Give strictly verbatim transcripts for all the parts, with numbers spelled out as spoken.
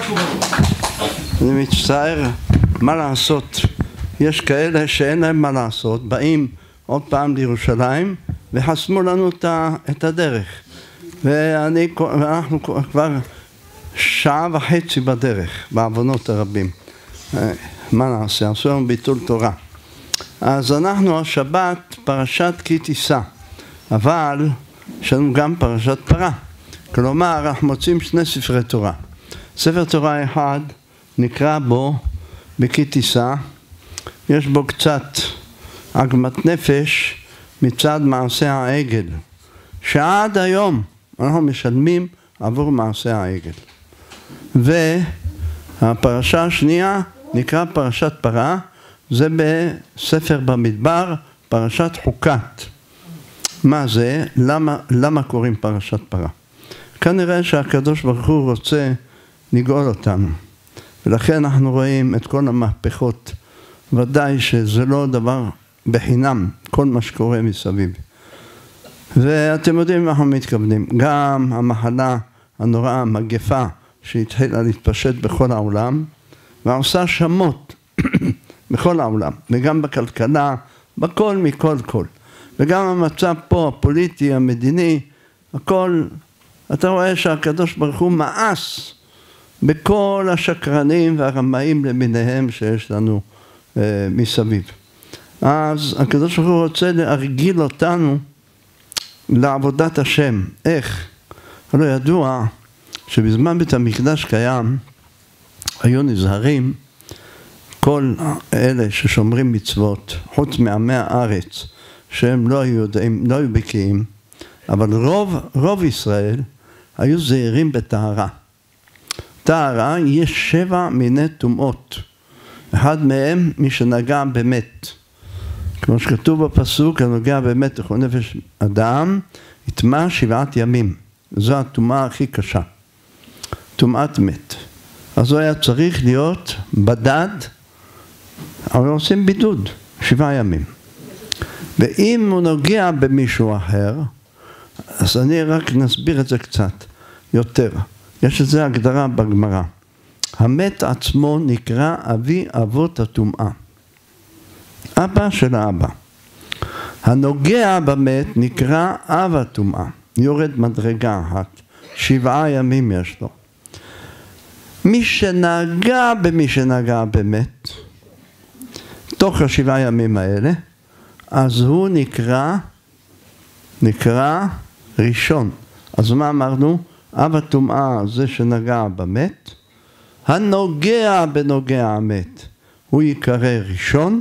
אני מצטער, מה לעשות? יש כאלה שאין להם מה לעשות, באים עוד פעם לירושלים וחסמו לנו את הדרך. ואני, ואנחנו כבר שעה וחצי בדרך, בעוונות הרבים. מה נעשה? עשו לנו ביטול תורה. אז אנחנו השבת פרשת כי תישא, אבל יש לנו גם פרשת פרה. כלומר, אנחנו מוצאים שני ספרי תורה. ספר תורה אחד נקרא בו בכי תישא, יש בו קצת עגמת נפש מצד מעשה העגל, שעד היום אנחנו משלמים עבור מעשה העגל. והפרשה השנייה נקרא פרשת פרה, זה בספר במדבר, פרשת חוקת. מה זה? למה, למה קוראים פרשת פרה? כנראה שהקדוש ברוך הוא רוצה לגאול אותנו, ולכן אנחנו רואים את כל המהפכות. ודאי שזה לא דבר בחינם, כל מה שקורה מסביב. ואתם יודעים מה אנחנו מתכוונים, גם המחלה הנוראה, המגפה שהתחילה להתפשט בכל העולם, ועושה שמות בכל העולם, וגם בכלכלה, בכל מכל כל. וגם המצב פה, הפוליטי, המדיני, הכל, אתה רואה שהקדוש ברוך הוא מאס בכל השקרנים והרמאים למיניהם שיש לנו אה, מסביב. אז הקדוש ברוך הוא רוצה להרגיל אותנו לעבודת השם. איך? הלא ידוע שבזמן בית המקדש קיים, היו נזהרים כל אלה ששומרים מצוות, חוץ מעמי הארץ, שהם לא היו יודעים, לא היו בקיאים, אבל רוב, רוב ישראל היו זהירים בטהרה. טהרה יש שבע מיני טומאות. אחד מהם מי שנגע במת. כמו שכתוב בפסוק, הנוגע באמת לכל נפש אדם, יטמע שבעת ימים. זו הטומאה הכי קשה. טומאת מת. אז הוא היה צריך להיות בדד, אבל עושים בידוד, שבעה ימים. ואם הוא נוגע במישהו אחר, אז אני רק נסביר את זה קצת יותר. יש לזה הגדרה בגמרא. המת עצמו נקרא אבי אבות הטומאה. אבא של האבא. הנוגע במת נקרא אב הטומאה. יורד מדרגה אחת. שבעה ימים יש לו. מי שנגע במי שנגע במת, תוך השבעה ימים האלה, אז הוא נקרא, נקרא ראשון. אז מה אמרנו? אב הטומאה זה שנגע במת, הנוגע בנוגע המת הוא יקרא ראשון,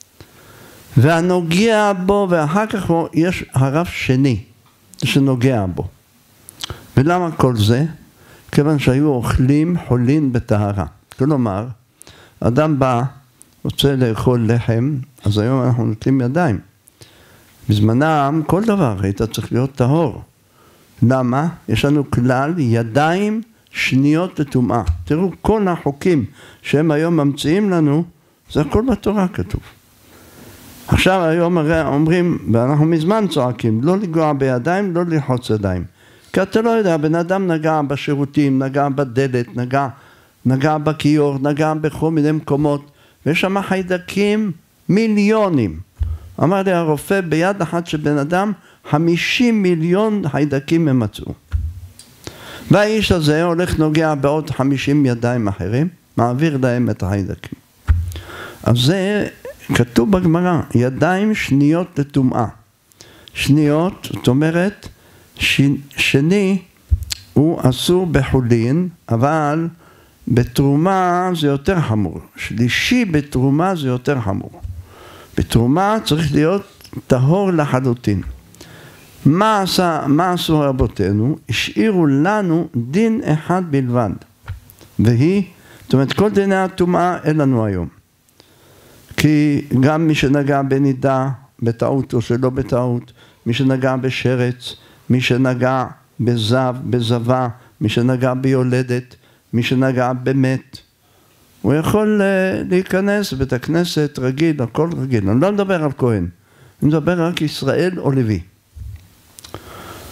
והנוגע בו, ואחר כך יש הרב שני שנוגע בו. ולמה כל זה? כיוון שהיו אוכלים חולין בטהרה. כלומר, אדם בא, רוצה לאכול לחם, אז היום אנחנו נוטלים ידיים. בזמנם כל דבר היית צריך להיות טהור. למה? יש לנו כלל ידיים שניות לטומאה. תראו, כל החוקים שהם היום ממציאים לנו, זה הכל בתורה כתוב. עכשיו היום הרי אומרים, ואנחנו מזמן צועקים, לא לגוע בידיים, לא ללחוץ ידיים. כי אתה לא יודע, בן אדם נגע בשירותים, נגע בדלת, נגע, נגע בכיור, נגע בכל מיני מקומות, ויש שם חיידקים מיליונים. אמר לי הרופא, ביד אחת של בן אדם, חמישים מיליון חיידקים הם מצאו. והאיש הזה הולך נוגע בעוד חמישים ידיים אחרים, מעביר להם את החיידקים. אז זה כתוב בגמרא, ידיים שניות לטומאה. שניות, זאת אומרת, ש... שני הוא אסור בחולין, אבל בתרומה זה יותר חמור. שלישי בתרומה זה יותר חמור. בתרומה צריך להיות טהור לחלוטין. מה עשה, מה עשו רבותינו? השאירו לנו דין אחד בלבד. והיא, זאת אומרת, כל דיני הטומאה אין לנו היום. כי גם מי שנגע בנידה, בטעות או שלא בטעות, מי שנגע בשרץ, מי שנגע בזב, בזבה, מי שנגע ביולדת, מי שנגע במת, הוא יכול להיכנס בית הכנסת רגיל, הכל רגיל. אני לא מדבר על כהן, אני מדבר רק ישראל או לוי.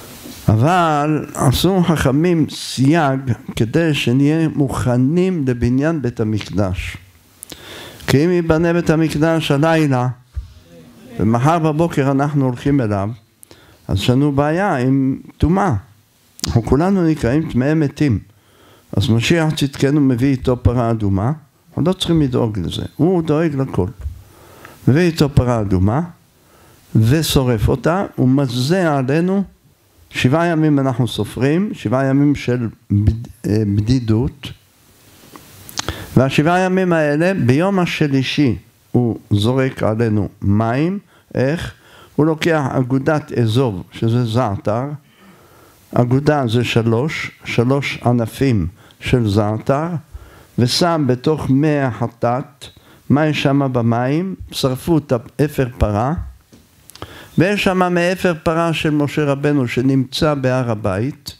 אבל עשו חכמים סייג כדי שנהיה מוכנים לבניין בית המקדש. כי אם ייבנה בית המקדש הלילה, ומחר בבוקר אנחנו הולכים אליו, אז יש לנו בעיה עם טומאה. אנחנו כולנו נקראים טמאי מתים. אז משיח צדקנו מביא איתו פרה אדומה, אנחנו לא צריכים לדאוג לזה, הוא דואג לכל. מביא איתו פרה אדומה, ושורף אותה, ומזה עלינו, שבעה ימים אנחנו סופרים, שבעה ימים של בדידות, והשבעה ימים האלה, ביום השלישי, הוא זורק עלינו מים. איך? הוא לוקח אגודת אזוב, שזה זעתר, אגודה זה שלוש, שלוש ענפים של זעתר, ושם בתוך מי החטאת, מה יש שם במים? שרפו את אפר פרה, ויש שם מאפר פרה של משה רבנו שנמצא בהר הבית,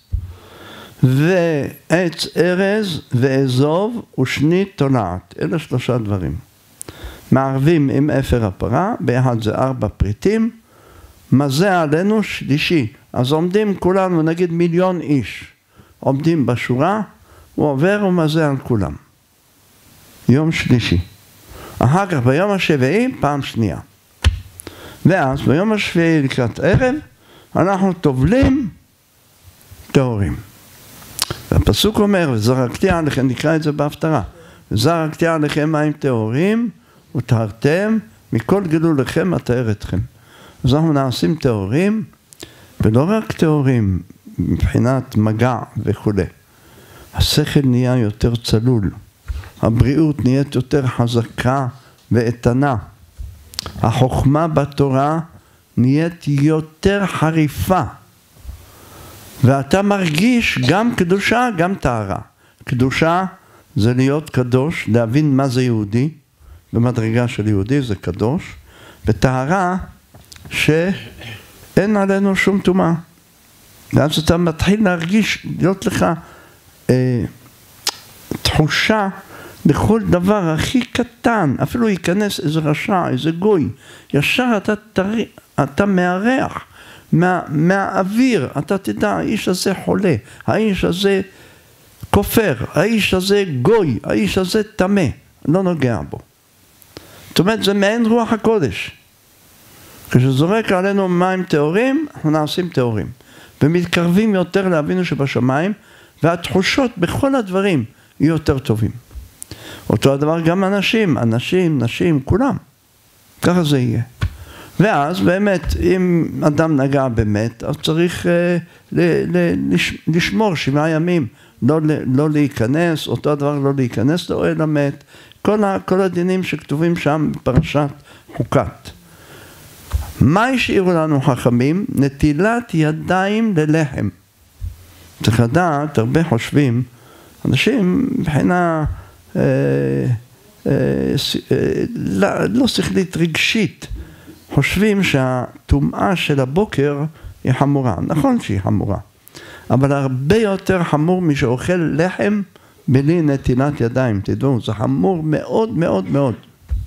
ועץ ארז ואזוב ושנית תולעת. אלה שלושה דברים. מערבים עם אפר הפרה, ביחד זה ארבע פריטים, מזה עלינו שלישי. אז עומדים כולנו, נגיד מיליון איש, עומדים בשורה, הוא עובר ומזה על כולם. יום שלישי. אחר כך ביום השביעי, פעם שנייה. ואז ביום השביעי לקראת ערב, אנחנו טובלים טהורים. והפסוק אומר, וזרקתי עליכם, נקרא את זה בהפטרה, וזרקתי עליכם מים טהורים, וטהרתם, מכל גילוי לכם אטהר אתכם. אז אנחנו נעשים טהורים, ולא רק טהורים, מבחינת מגע וכו'. השכל נהיה יותר צלול, הבריאות נהיית יותר חזקה ואיתנה, החוכמה בתורה נהיית יותר חריפה, ואתה מרגיש גם קדושה, גם טהרה. קדושה זה להיות קדוש, להבין מה זה יהודי, במדרגה של יהודי זה קדוש, וטהרה שאין עלינו שום טומאה. ואז אתה מתחיל להרגיש, להיות לך אה, תחושה בכל דבר הכי קטן, אפילו ייכנס איזה רשע, איזה גוי, ישר אתה, תרי, אתה מארח מה, מהאוויר, אתה תדע, האיש הזה חולה, האיש הזה כופר, האיש הזה גוי, האיש הזה טמא, לא נוגע בו. זאת אומרת, זה מעין רוח הקודש. כשזורק עלינו מים טהורים, אנחנו נעשים טהורים, ומתקרבים יותר לאבינו שבשמיים, והתחושות בכל הדברים יהיו יותר טובים. אותו הדבר גם אנשים, אנשים, נשים, כולם. ככה זה יהיה. ואז באמת, אם אדם נגע באמת, אז צריך אה, ל, ל, לש, לשמור שבעה ימים, לא, לא להיכנס, אותו הדבר לא להיכנס לאוהל המת, כל, ה, כל הדינים שכתובים שם בפרשת חוקת. מה השאירו לנו חכמים? נטילת ידיים ללחם. צריך לדעת, הרבה חושבים, אנשים מבחינה אה, אה, אה, לא, לא שכלית רגשית, חושבים שהטומאה של הבוקר היא חמורה. נכון שהיא חמורה, אבל הרבה יותר חמור מי שאוכל לחם בלי נטילת ידיים. תדעו, זה חמור מאוד מאוד מאוד.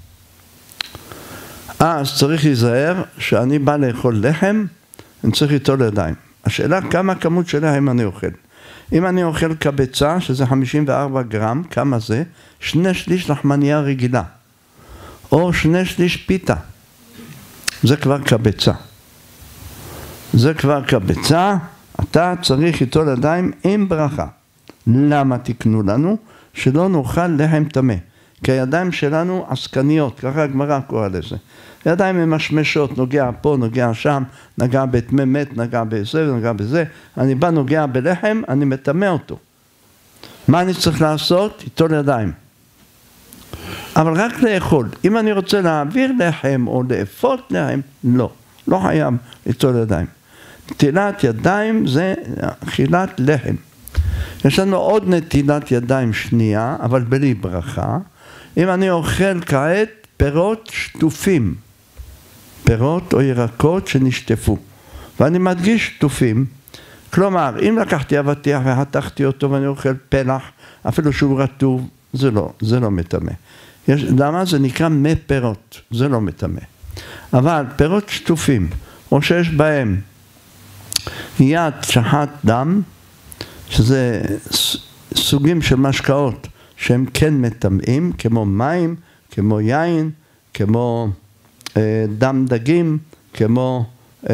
אז צריך להיזהר שאני בא לאכול לחם, אני צריך ליטול ידיים. השאלה כמה כמות של לחם אני אוכל. אם אני אוכל קבצה, שזה חמישים וארבע גרם, כמה זה? שני שליש לחמניה רגילה, או שני שליש פיתה. זה כבר קבצה. זה כבר קבצה, אתה צריך ליטול ידיים עם ברכה. למה תקנו לנו? שלא נאכל לחם טמא. כי הידיים שלנו עסקניות, ככה הגמרא קורא לזה. הידיים ממשמשות, נוגע פה, נוגע שם, נגע בטמא מת, נגע בזה, נגע בזה. אני בא נוגע בלחם, אני מטמא אותו. מה אני צריך לעשות? ליטול ידיים. אבל רק לאכול. אם אני רוצה להעביר לחם או לאפות לחם, לא. לא חייב ליטול ידיים. נטילת ידיים זה אכילת לחם. יש לנו עוד נטילת ידיים שנייה, אבל בלי ברכה. אם אני אוכל כעת פירות שטופים, פירות או ירקות שנשטפו, ואני מדגיש שטופים, כלומר, אם לקחתי אבטיח והתחתי אותו ואני אוכל פלח, אפילו שהוא רטוב, זה לא, זה לא מטמא. יש, למה? זה נקרא מי פירות, זה לא מטמא. אבל פירות שטופים, או שיש בהם יד שחט דם, שזה סוגים של משקאות שהם כן מטמאים, כמו מים, כמו יין, כמו אה, דם דגים, כמו... אה,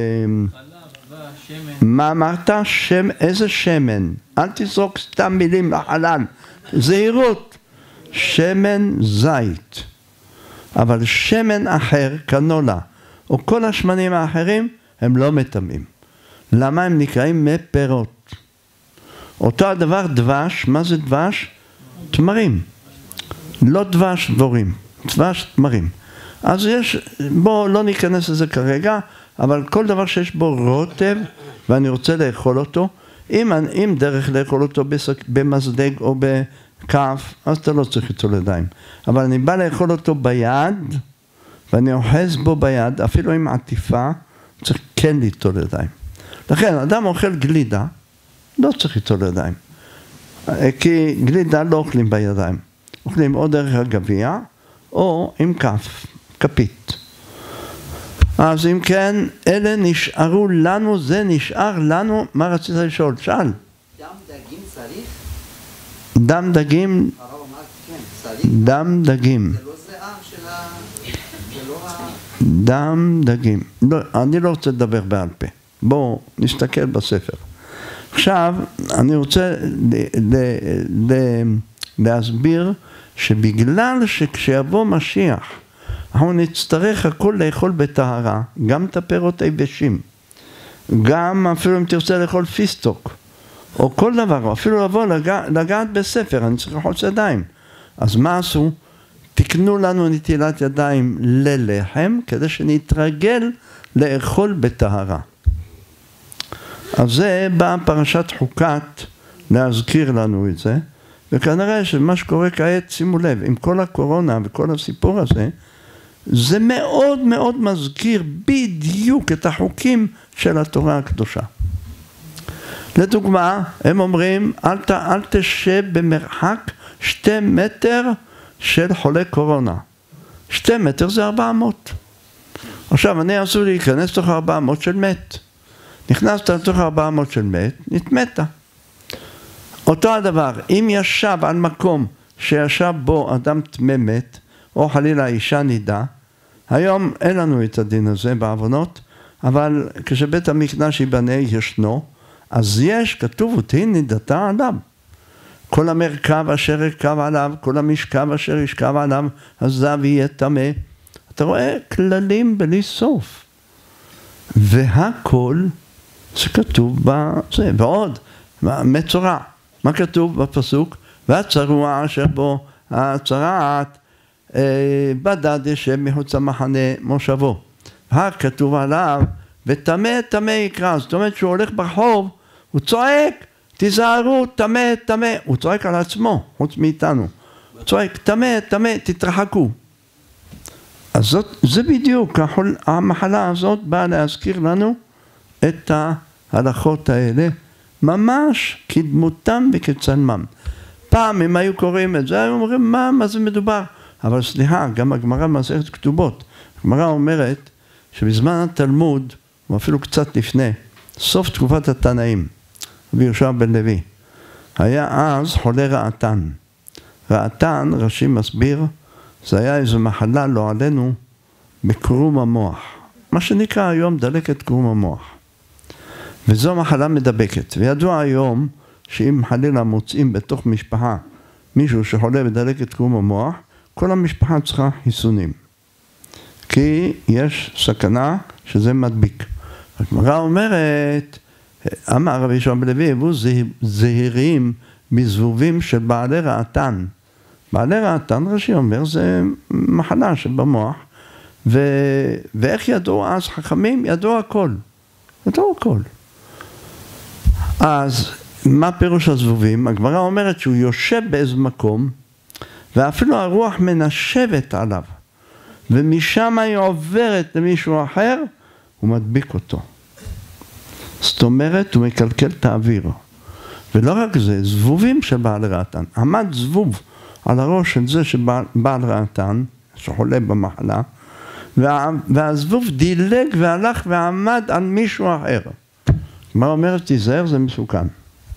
מה אמרת? שם, איזה שמן? אל תזרוק סתם מילים לחלל. זהירות. שמן זית. אבל שמן אחר, קנולה, או כל השמנים האחרים, הם לא מטמאים. למה הם נקראים מפירות? אותו הדבר דבש, מה זה דבש? תמרים. לא דבש דבורים, דבש תמרים. אז יש, בואו לא ניכנס לזה כרגע, אבל כל דבר שיש בו רוטב, ואני רוצה לאכול אותו, אם, אם דרך לאכול אותו במזלג או בכף, אז אתה לא צריך ליטול ידיים. אבל אני בא לאכול אותו ביד, ואני אוחז בו ביד, אפילו עם עטיפה, צריך כן ליטול ידיים. לכן, אדם אוכל גלידה, לא צריך ליטול ידיים. כי גלידה לא אוכלים בידיים. אוכלים או דרך הגביע, או עם כף, כפית. אז אם כן, אלה נשארו לנו, זה נשאר לנו, מה רצית לשאול? שאל. דם דגים צריך? דם דגים, הרב אמר, כן, צריך. דם דגים. זה לא זהה של ה... זה לא ה... דם דגים. לא, אני לא רוצה לדבר בעל פה. בואו נסתכל בספר. עכשיו, אני רוצה ל, ל, ל, להסביר שבגלל שכשיבוא משיח, אנחנו נצטרך הכל לאכול בטהרה, גם את הפירות היבשים, גם אפילו אם תרצה לאכול פיסטוק, או כל דבר, או אפילו לבוא לגע, לגעת בספר, אני צריך לאכול ידיים. אז מה עשו? תקנו לנו נטילת ידיים ללחם, כדי שנתרגל לאכול בטהרה. אז זה בא פרשת חוקת להזכיר לנו את זה, וכנראה שמה שקורה כעת, שימו לב, עם כל הקורונה וכל הסיפור הזה, זה מאוד מאוד מזכיר בדיוק את החוקים של התורה הקדושה. לדוגמה, הם אומרים, אל, ת, אל תשב במרחק שתי מטר של חולה קורונה. שתי מטר זה ארבע מאות. עכשיו, אני אסור להיכנס תוך ארבע מאות של מת. נכנסת לתוך ארבע מאות של מת, נתמתה. אותו הדבר, אם ישב על מקום שישב בו אדם טמא מת, או חלילה אישה נידה, היום אין לנו את הדין הזה בעוונות, אבל כשבית המקדש ייבנה ישנו, אז יש, כתוב, ותהי נידתה עליו. כל המרכב אשר ירכב עליו, כל המשכב אשר ישכב עליו, הזב יהיה טמא. אתה רואה כללים בלי סוף. והכל זה כתוב בזה, ועוד, מצורע. מה כתוב בפסוק? והצרוע אשר בו הצרעת בדד ישב מחוץ המחנה מושבו. כתוב עליו, וטמא טמא יקרא. זאת אומרת שהוא הולך ברחוב, הוא צועק, תיזהרו, טמא טמא. הוא צועק על עצמו, חוץ מאיתנו. הוא צועק, טמא טמא, תתרחקו. אז זאת, זה בדיוק, המחלה הזאת באה להזכיר לנו את ההלכות האלה, ממש כדמותם וכצלמם. פעם אם היו קוראים את זה, היו אומרים, מה, מה זה מדובר? אבל סליחה, גם הגמרא במסכת כתובות, הגמרא אומרת שבזמן התלמוד, או אפילו קצת לפני, סוף תקופת התנאים, רבי יהושע בן לוי, היה אז חולה רעתן. רעתן, רש"י מסביר, זה היה איזו מחלה לא עלינו בקרום המוח, מה שנקרא היום דלקת קרום המוח. וזו מחלה מדבקת, וידוע היום שאם חלילה מוצאים בתוך משפחה מישהו שחולה בדלקת קרום המוח, כל המשפחה צריכה חיסונים. כי יש סכנה שזה מדביק. הגמרא אומרת, אמר רבי יהושע בן לוי, היו זהירים מזבובים של בעלי רעתן. בעלי רעתן, רש"י אומר, זה מחלה שבמוח, ו... ואיך ידעו אז חכמים? ידעו הכל. ידעו הכל. אז מה פירוש הזבובים? הגמרא אומרת שהוא יושב באיזה מקום, ואפילו הרוח מנשבת עליו, ומשם היא עוברת למישהו אחר, הוא מדביק אותו. זאת אומרת, הוא מקלקל את האוויר. ולא רק זה, זבובים של בעל רעתן. עמד זבוב על הראש של זה שבעל רעתן, שחולה במחלה, וה, והזבוב דילג והלך ועמד על מישהו אחר. מה אומרת תיזהר? זה מסוכן.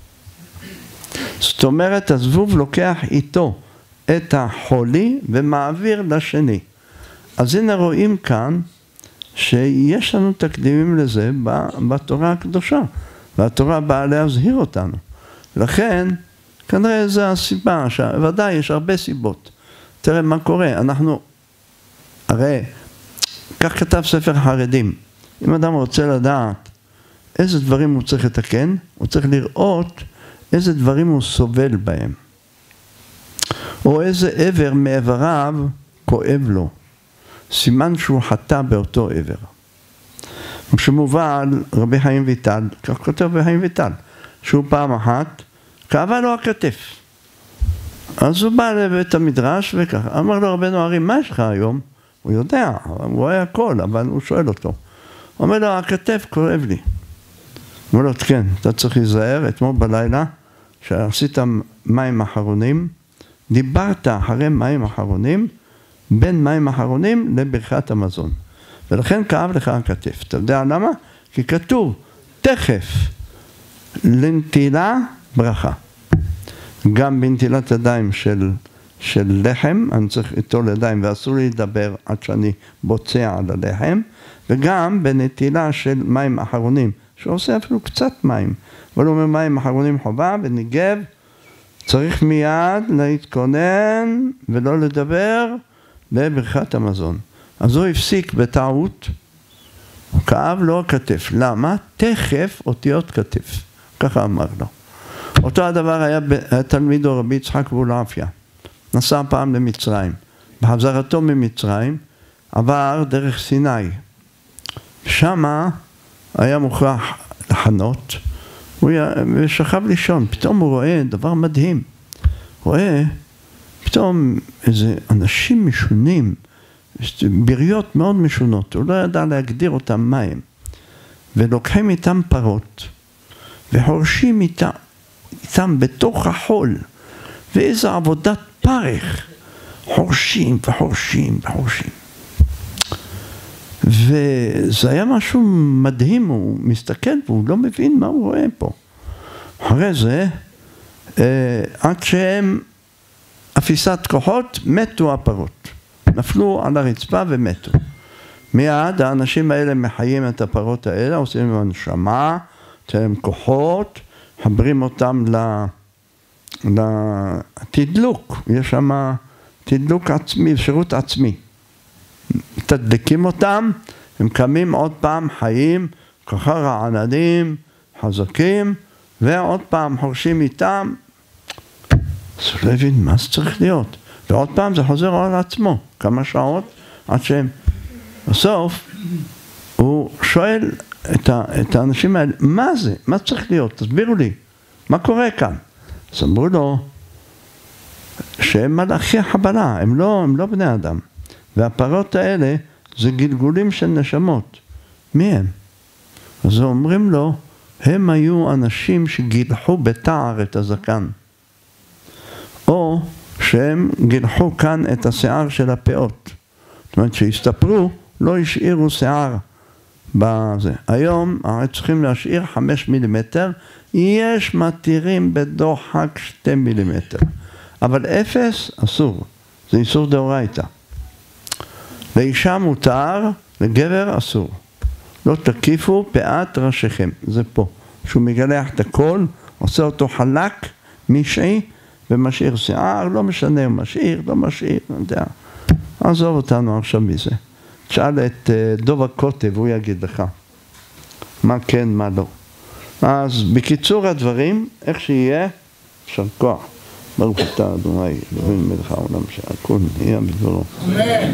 זאת אומרת, הזבוב לוקח איתו את החולי ומעביר לשני. אז הנה רואים כאן שיש לנו תקדימים לזה בתורה הקדושה, והתורה באה להזהיר אותנו. לכן, כנראה זו הסיבה, שוודאי יש הרבה סיבות. תראה מה קורה, אנחנו, הרי, כך כתב ספר החרדים, אם אדם רוצה לדעת איזה דברים הוא צריך לתקן, הוא צריך לראות איזה דברים הוא סובל בהם. או איזה עבר מעבריו כואב לו. סימן שהוא חטא באותו עבר. כשמובא על רבי חיים ויטל, כך כותב רבי חיים ויטל, שהוא פעם אחת, כאבה לו הכתף. אז הוא בא לבית המדרש וככה, אמר לו רבנו הרי, מה יש לך היום? הוא יודע, הוא רואה הכל, אבל הוא שואל אותו. הוא אומר לו, הכתף כואב לי. הוא אומר לו, כן, אתה צריך להיזהר, אתמול בלילה, שעשית מים אחרונים, דיברת אחרי מים אחרונים, בין מים אחרונים לברכת המזון. ולכן כאב לך הכתף. אתה יודע למה? כי כתוב, תכף לנטילה ברכה. גם בנטילת ידיים של, של לחם, אני צריך איתו לידיים ואסור לי לדבר עד שאני בוצע על הלחם, וגם בנטילה של מים אחרונים, שעושה אפילו קצת מים. אבל הוא אומר מים אחרונים חובה, בניגב, צריך מיד להתכונן ולא לדבר לברכת המזון. אז הוא הפסיק בטעות, כאב לו הכתף. למה? תכף אותיות כתף. ככה אמר לו. אותו הדבר היה תלמידו רבי יצחק אבולעפיה. נסע פעם למצרים. בחזרתו ממצרים עבר דרך סיני. שמה היה מוכרח לחנות. הוא שכב לישון. פתאום הוא רואה דבר מדהים. הוא רואה פתאום איזה אנשים משונים, בריות מאוד משונות, הוא לא ידע להגדיר אותם מה הם, ולוקחים איתם פרות, וחורשים איתם, איתם בתוך החול, ואיזו עבודת פרך, חורשים וחורשים וחורשים. וזה היה משהו מדהים, הוא מסתכל והוא לא מבין מה הוא רואה פה. אחרי זה, עד שהם אפיסת כוחות, מתו הפרות. נפלו על הרצפה ומתו. מיד האנשים האלה מחיים את הפרות האלה, עושים להם הנשמה, תהם כוחות, חברים אותם לתדלוק. יש שם תדלוק עצמי, שירות עצמי. תדלקים אותם, הם קמים עוד פעם חיים, ככה רעננים, חזקים, ועוד פעם חורשים איתם, אז הוא לא הבין מה זה צריך להיות. ועוד פעם זה חוזר על עצמו, כמה שעות, עד שהם... בסוף, הוא שואל את, ה, את האנשים האלה, מה זה? מה צריך להיות? תסבירו לי, מה קורה כאן? אז אמרו לו, שהם מלאכי חבלה, הם לא, הם לא בני אדם. והפרות האלה זה גלגולים של נשמות. מי הם? אז אומרים לו, הם היו אנשים שגילחו בתער את הזקן. או שהם גילחו כאן את השיער של הפאות. זאת אומרת שהסתפרו, לא השאירו שיער בזה. היום צריכים להשאיר חמש מילימטר, יש מתירים בדוחק שתי מילימטר. אבל אפס אסור, זה איסור דאורייתא. לאישה מותר, לגבר אסור. לא תקיפו פאת ראשיכם, זה פה. שהוא מגלח את הכל, עושה אותו חלק, משעי, ומשאיר שיער, לא משנה, משאיר, לא משאיר, לא יודע. עזוב אותנו עכשיו מזה. תשאל את דוב הקוטב, הוא יגיד לך. מה כן, מה לא. אז בקיצור הדברים, איך שיהיה, אפשר כוח. ברוך אתה, אדוני, אלוהים מלך העולם, שהכל נהיה בדברו. אמן.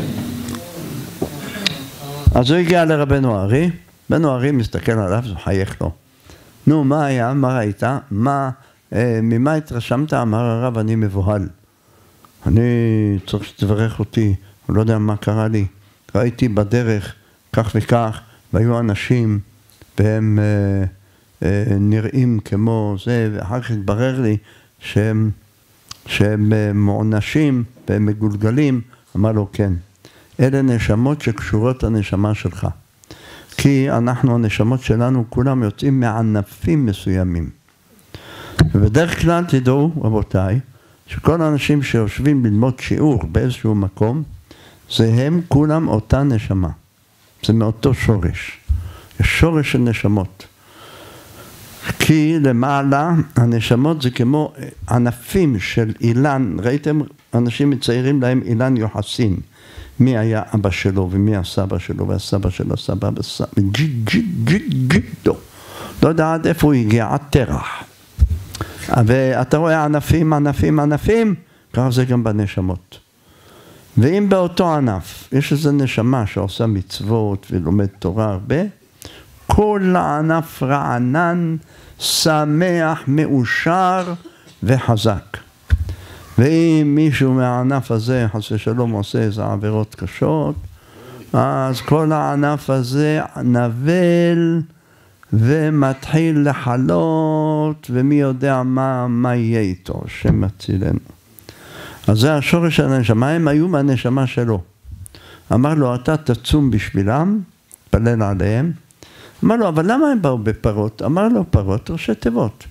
אז הוא הגיע לרבנו הארי, רבנו הארי מסתכל עליו, זה חייך לו. נו, מה היה? מה ראית? מה, אה, ממה התרשמת? אמר הרב, אני מבוהל. אני צריך שתברך אותי, אני לא יודע מה קרה לי. ראיתי בדרך כך וכך, והיו אנשים, והם אה, אה, נראים כמו זה, ואחר כך התברר לי שהם, שהם אה, מעונשים והם מגולגלים. אמר לו, כן. אלה נשמות שקשורות לנשמה שלך. כי אנחנו, הנשמות שלנו, כולם יוצאים מענפים מסוימים. ובדרך כלל תדעו, רבותיי, שכל האנשים שיושבים ללמוד שיעור באיזשהו מקום, זה הם כולם אותה נשמה. זה מאותו שורש. יש שורש של נשמות. כי למעלה הנשמות זה כמו ענפים של אילן, ראיתם אנשים מציירים להם אילן יוחסין, מי היה אבא שלו ומי הסבא שלו והסבא של הסבא והסבא, ג'י ג'י ג'י ג'י לא, לא יודע עד איפה הוא הגיע, עד תרח. ואתה רואה ענפים, ענפים, ענפים, ככה זה גם בנשמות. ואם באותו ענף יש איזו נשמה שעושה מצוות ולומד תורה הרבה, כל הענף רענן, שמח, מאושר וחזק. ואם מישהו מהענף הזה, חס ושלום, עושה איזה עבירות קשות, אז כל הענף הזה נבל ומתחיל לחלות, ומי יודע מה, מה יהיה איתו, שמצילנו. אז זה השורש של הנשמה, הם היו מהנשמה שלו. אמר לו, אתה תצום בשבילם, תפלל עליהם. אמר לו, אבל למה הם באו בפרות? אמר לו, פרות ראשי תיבות.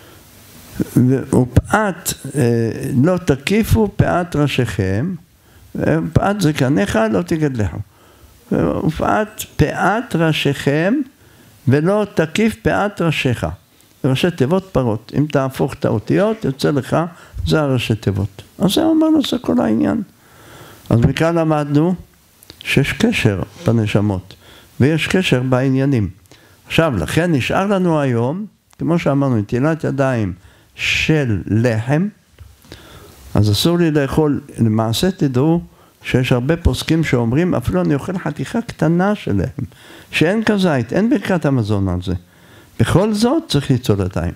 ופעת, לא תקיפו פעת ראשיכם, פעת זקניך לא תגדלכו. ופעת פעת ראשיכם, ולא תקיף פעת ראשיך. ראשי תיבות פרות. אם תהפוך את האותיות, יוצא לך, זה הראשי תיבות. אז זה אומר לו, זה כל העניין. אז מכאן למדנו שיש קשר בנשמות, ויש קשר בעניינים. עכשיו, לכן נשאר לנו היום, כמו שאמרנו, נטילת ידיים של לחם, אז אסור לי לאכול, למעשה תדעו שיש הרבה פוסקים שאומרים, אפילו אני אוכל חתיכה קטנה של לחם, שאין כזית, אין ברכת המזון על זה. בכל זאת צריך ליצור ידיים.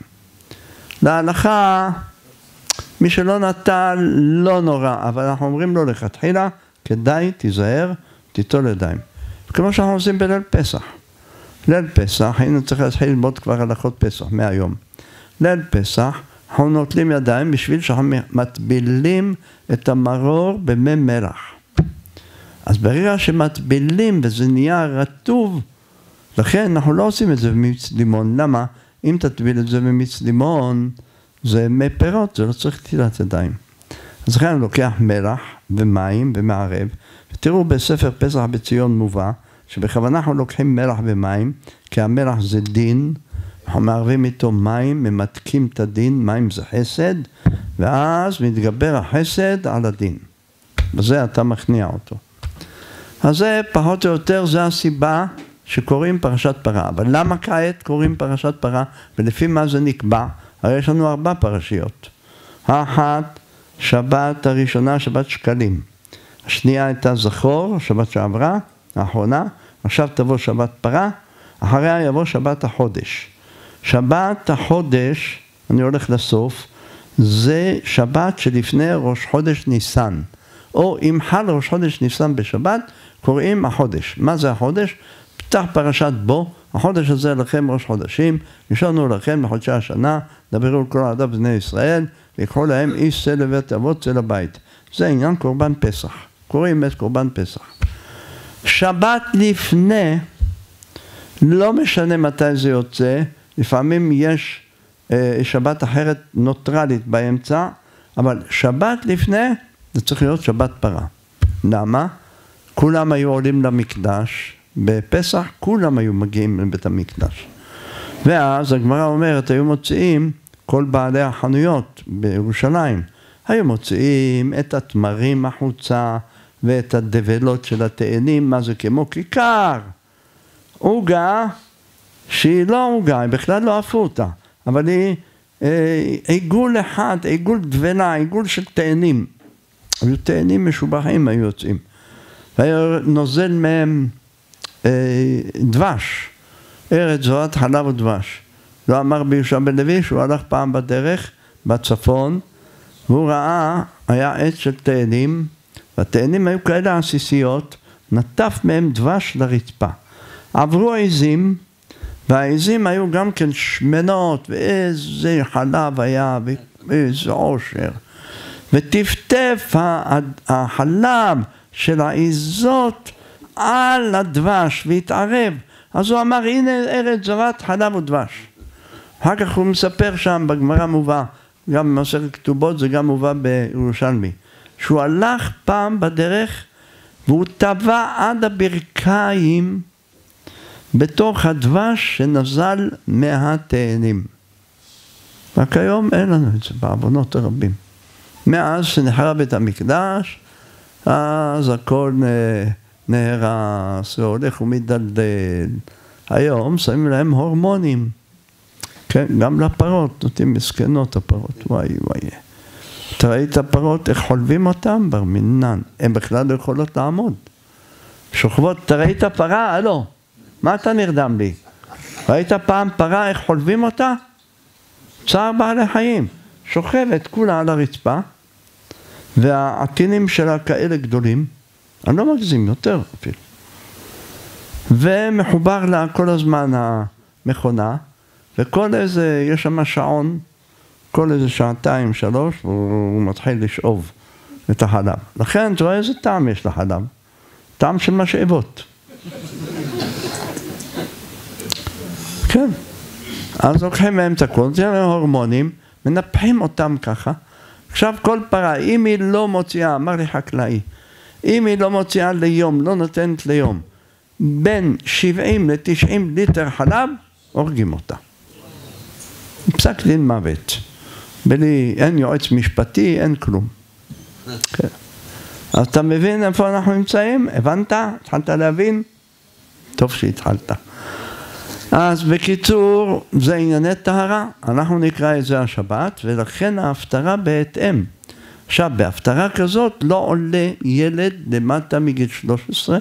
להלכה, מי שלא נטל לא נורא, אבל אנחנו אומרים לו לכתחילה, כדאי, תיזהר, תיטול ידיים. כמו שאנחנו עושים בליל פסח. ליל פסח, היינו צריכים להתחיל ללמוד כבר הלכות פסח, מהיום. ליל פסח, אנחנו נוטלים ידיים בשביל שאנחנו מטבילים את המרור במי מלח. אז ברגע שמטבילים וזה נהיה רטוב, לכן אנחנו לא עושים את זה במיץ לימון. למה? אם תטביל את זה במיץ לימון, זה מי פירות, זה לא צריך נטילת ידיים. אז לכן אני לוקח מלח ומים ומערב, ותראו בספר פסח בציון מובא, שבכוונה אנחנו לוקחים מלח ומים, כי המלח זה דין, אנחנו מערבים איתו מים, ממתקים את הדין, מים זה חסד, ואז מתגבר החסד על הדין. בזה אתה מכניע אותו. אז זה פחות או יותר, זה הסיבה שקוראים פרשת פרה. אבל למה כעת קוראים פרשת פרה? ולפי מה זה נקבע? הרי יש לנו ארבע פרשיות. האחת, שבת הראשונה, שבת שקלים. השנייה הייתה זכור, שבת שעברה, האחרונה. עכשיו תבוא שבת פרה, אחריה יבוא שבת החודש. שבת החודש, אני הולך לסוף, זה שבת שלפני ראש חודש ניסן. או אם חל ראש חודש ניסן בשבת, קוראים החודש. מה זה החודש? פתח פרשת בו, החודש הזה לכם ראש חודשים, נשארנו לכם לחודשי השנה, דברו כל העדה בני ישראל, ויקחו להם איש צא לבית אבות, צא לבית. זה עניין קורבן פסח. קוראים את קורבן פסח. שבת לפני, לא משנה מתי זה יוצא, לפעמים יש אה, שבת אחרת נוטרלית באמצע, אבל שבת לפני, זה צריך להיות שבת פרה. למה? כולם היו עולים למקדש, בפסח כולם היו מגיעים לבית המקדש. ואז הגמרא אומרת, היו מוציאים כל בעלי החנויות בירושלים, היו מוציאים את התמרים החוצה, ואת הדבלות של התאנים, מה זה כמו כיכר. עוגה, שהיא לא עוגה, היא בכלל לא עפו אותה, אבל היא אה, עיגול אחד, עיגול דבלה, עיגול של תאנים. היו תאנים משובחים היו יוצאים. והיה נוזל מהם אה, דבש, ארץ זורת חלב ודבש. לא אמר ביהושע בן לוי שהוא הלך פעם בדרך, בצפון, והוא ראה, היה עץ של תאנים, והתאנים היו כאלה עסיסיות, נטף מהם דבש לרצפה. עברו העזים, והעזים היו גם כן שמנות, ואיזה חלב היה, ואיזה עושר. וטפטף החלב של העזות על הדבש, והתערב. אז הוא אמר, הנה ארץ זבת חלב ודבש. אחר כך הוא מספר שם, בגמרא מובא, גם במסכת כתובות, זה גם מובא בירושלמי, שהוא הלך פעם בדרך, והוא טבע עד הברכיים, בתוך הדבש שנזל מהתאנים. רק היום אין לנו את זה בעוונות הרבים. מאז שנחרב בית המקדש, אז הכל נהרס והולך ומדלדל. היום שמים להם הורמונים. כן, גם לפרות, נותנים מסכנות הפרות, וואי וואי. אתה ראית הפרות, איך חולבים אותם? בר מינן. הן בכלל לא יכולות לעמוד. שוכבות, אתה ראית פרה? הלו. מה אתה נרדם לי? ראית פעם פרה, איך חולבים אותה? צער בעלי חיים. שוכבת כולה על הרצפה, והעטינים שלה כאלה גדולים, אני לא מגזים יותר אפילו. ומחובר לה כל הזמן המכונה, וכל איזה, יש שם שעון, כל איזה שעתיים, שלוש, והוא מתחיל לשאוב את החלב. לכן, אתה רואה איזה טעם יש לחלב? טעם של משאבות. כן. אז לוקחים מהם את הכל, זה הורמונים, מנפחים אותם ככה. עכשיו כל פרה, אם היא לא מוציאה, אמר לי חקלאי, אם היא לא מוציאה ליום, לא נותנת ליום, בין שבעים לתשעים ליטר חלב, הורגים אותה. פסק דין מוות. בלי, אין יועץ משפטי, אין כלום. כן. אז אתה מבין איפה אנחנו נמצאים? הבנת? התחלת להבין? טוב שהתחלת. אז בקיצור, זה ענייני טהרה, אנחנו נקרא את זה השבת, ולכן ההפטרה בהתאם. עכשיו, בהפטרה כזאת לא עולה ילד למטה מגיל שלוש עשרה,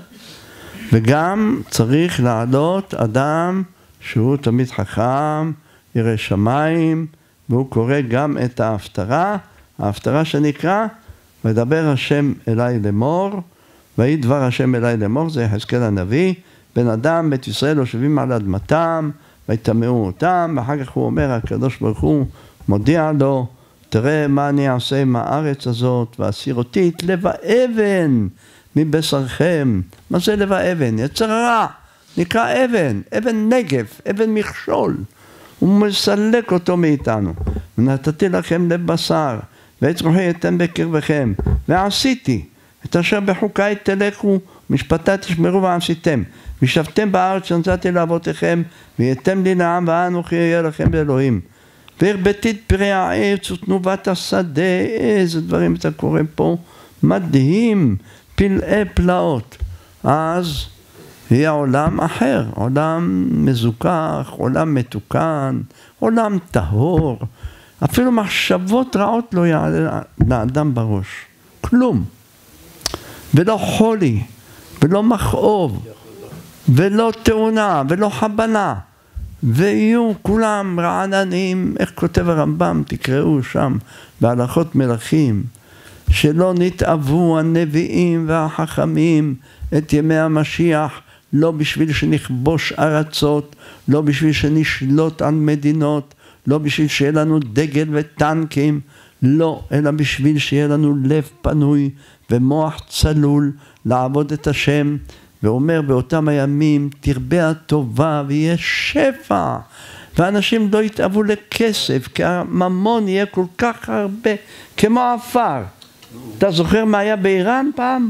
וגם צריך לעלות אדם שהוא תמיד חכם, ירא שמיים, והוא קורא גם את ההפטרה, ההפטרה שנקרא, וידבר השם אליי לאמור, ויהי דבר השם אליי לאמור, זה יחזקאל הנביא, בן אדם, בית ישראל יושבים על אדמתם, ויטמאו אותם, ואחר כך הוא אומר, הקדוש ברוך הוא מודיע לו, תראה מה אני אעשה עם הארץ הזאת, ואסיר אותי את לב האבן מבשרכם. מה זה לב האבן? יצר רע, נקרא אבן, אבן נגף, אבן מכשול. הוא מסלק אותו מאיתנו. ונתתי לכם לב בשר, ואת רוחי אתן בקרבכם, ועשיתי את אשר בחוקיי תלכו, משפטי תשמרו ועשיתם. וישבתם בארץ שנתתי לאבותיכם, והייתם לי לעם, ואנוכי אהיה לכם לאלוהים. והרביתי את פרי העץ ותנובת השדה, איזה דברים אתה קורא פה, מדהים, פלאי פלאות. אז יהיה עולם אחר, עולם מזוכח, עולם מתוקן, עולם טהור. אפילו מחשבות רעות לא יעלה לאדם בראש, כלום. ולא חולי, ולא מכאוב, ולא תאונה, ולא חבלה. ויהיו כולם רעננים, איך כותב הרמב"ם, תקראו שם, בהלכות מלכים, שלא נתאבו הנביאים והחכמים את ימי המשיח, לא בשביל שנכבוש ארצות, לא בשביל שנשלוט על מדינות, לא בשביל שיהיה לנו דגל וטנקים, לא, אלא בשביל שיהיה לנו לב פנוי ומוח צלול לעבוד את השם. ואומר באותם הימים תרבה הטובה ויהיה שפע, ואנשים לא יתאבו לכסף, כי הממון יהיה כל כך הרבה כמו עפר. אתה זוכר מה היה באיראן פעם?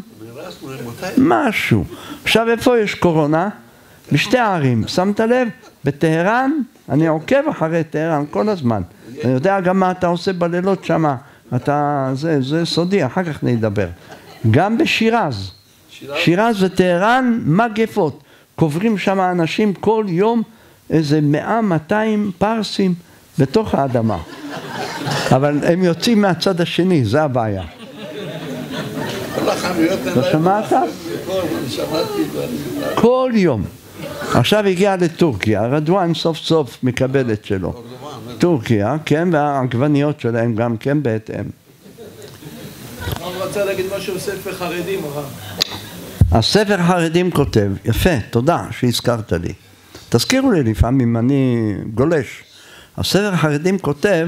משהו. עכשיו איפה יש קורונה? בשתי הערים, שמת לב? בטהרן, אני עוקב אחרי טהרן כל הזמן, אני יודע גם מה אתה עושה בלילות שם, אתה, זה, זה סודי, אחר כך נדבר. גם בשירז, שירז וטהרן מגפות, קוברים שם אנשים כל יום איזה מאה מאתיים פרסים בתוך האדמה, אבל הם יוצאים מהצד השני, זה הבעיה. לא שמעת? כל יום. עכשיו הגיע לטורקיה, רדואן סוף סוף מקבל את שלו. טורקיה, כן, והעגבניות שלהם גם כן בהתאם. אני רוצה להגיד משהו בספר חרדים, הרב. הספר חרדים כותב, יפה, תודה שהזכרת לי. תזכירו לי לפעמים, אני גולש. הספר חרדים כותב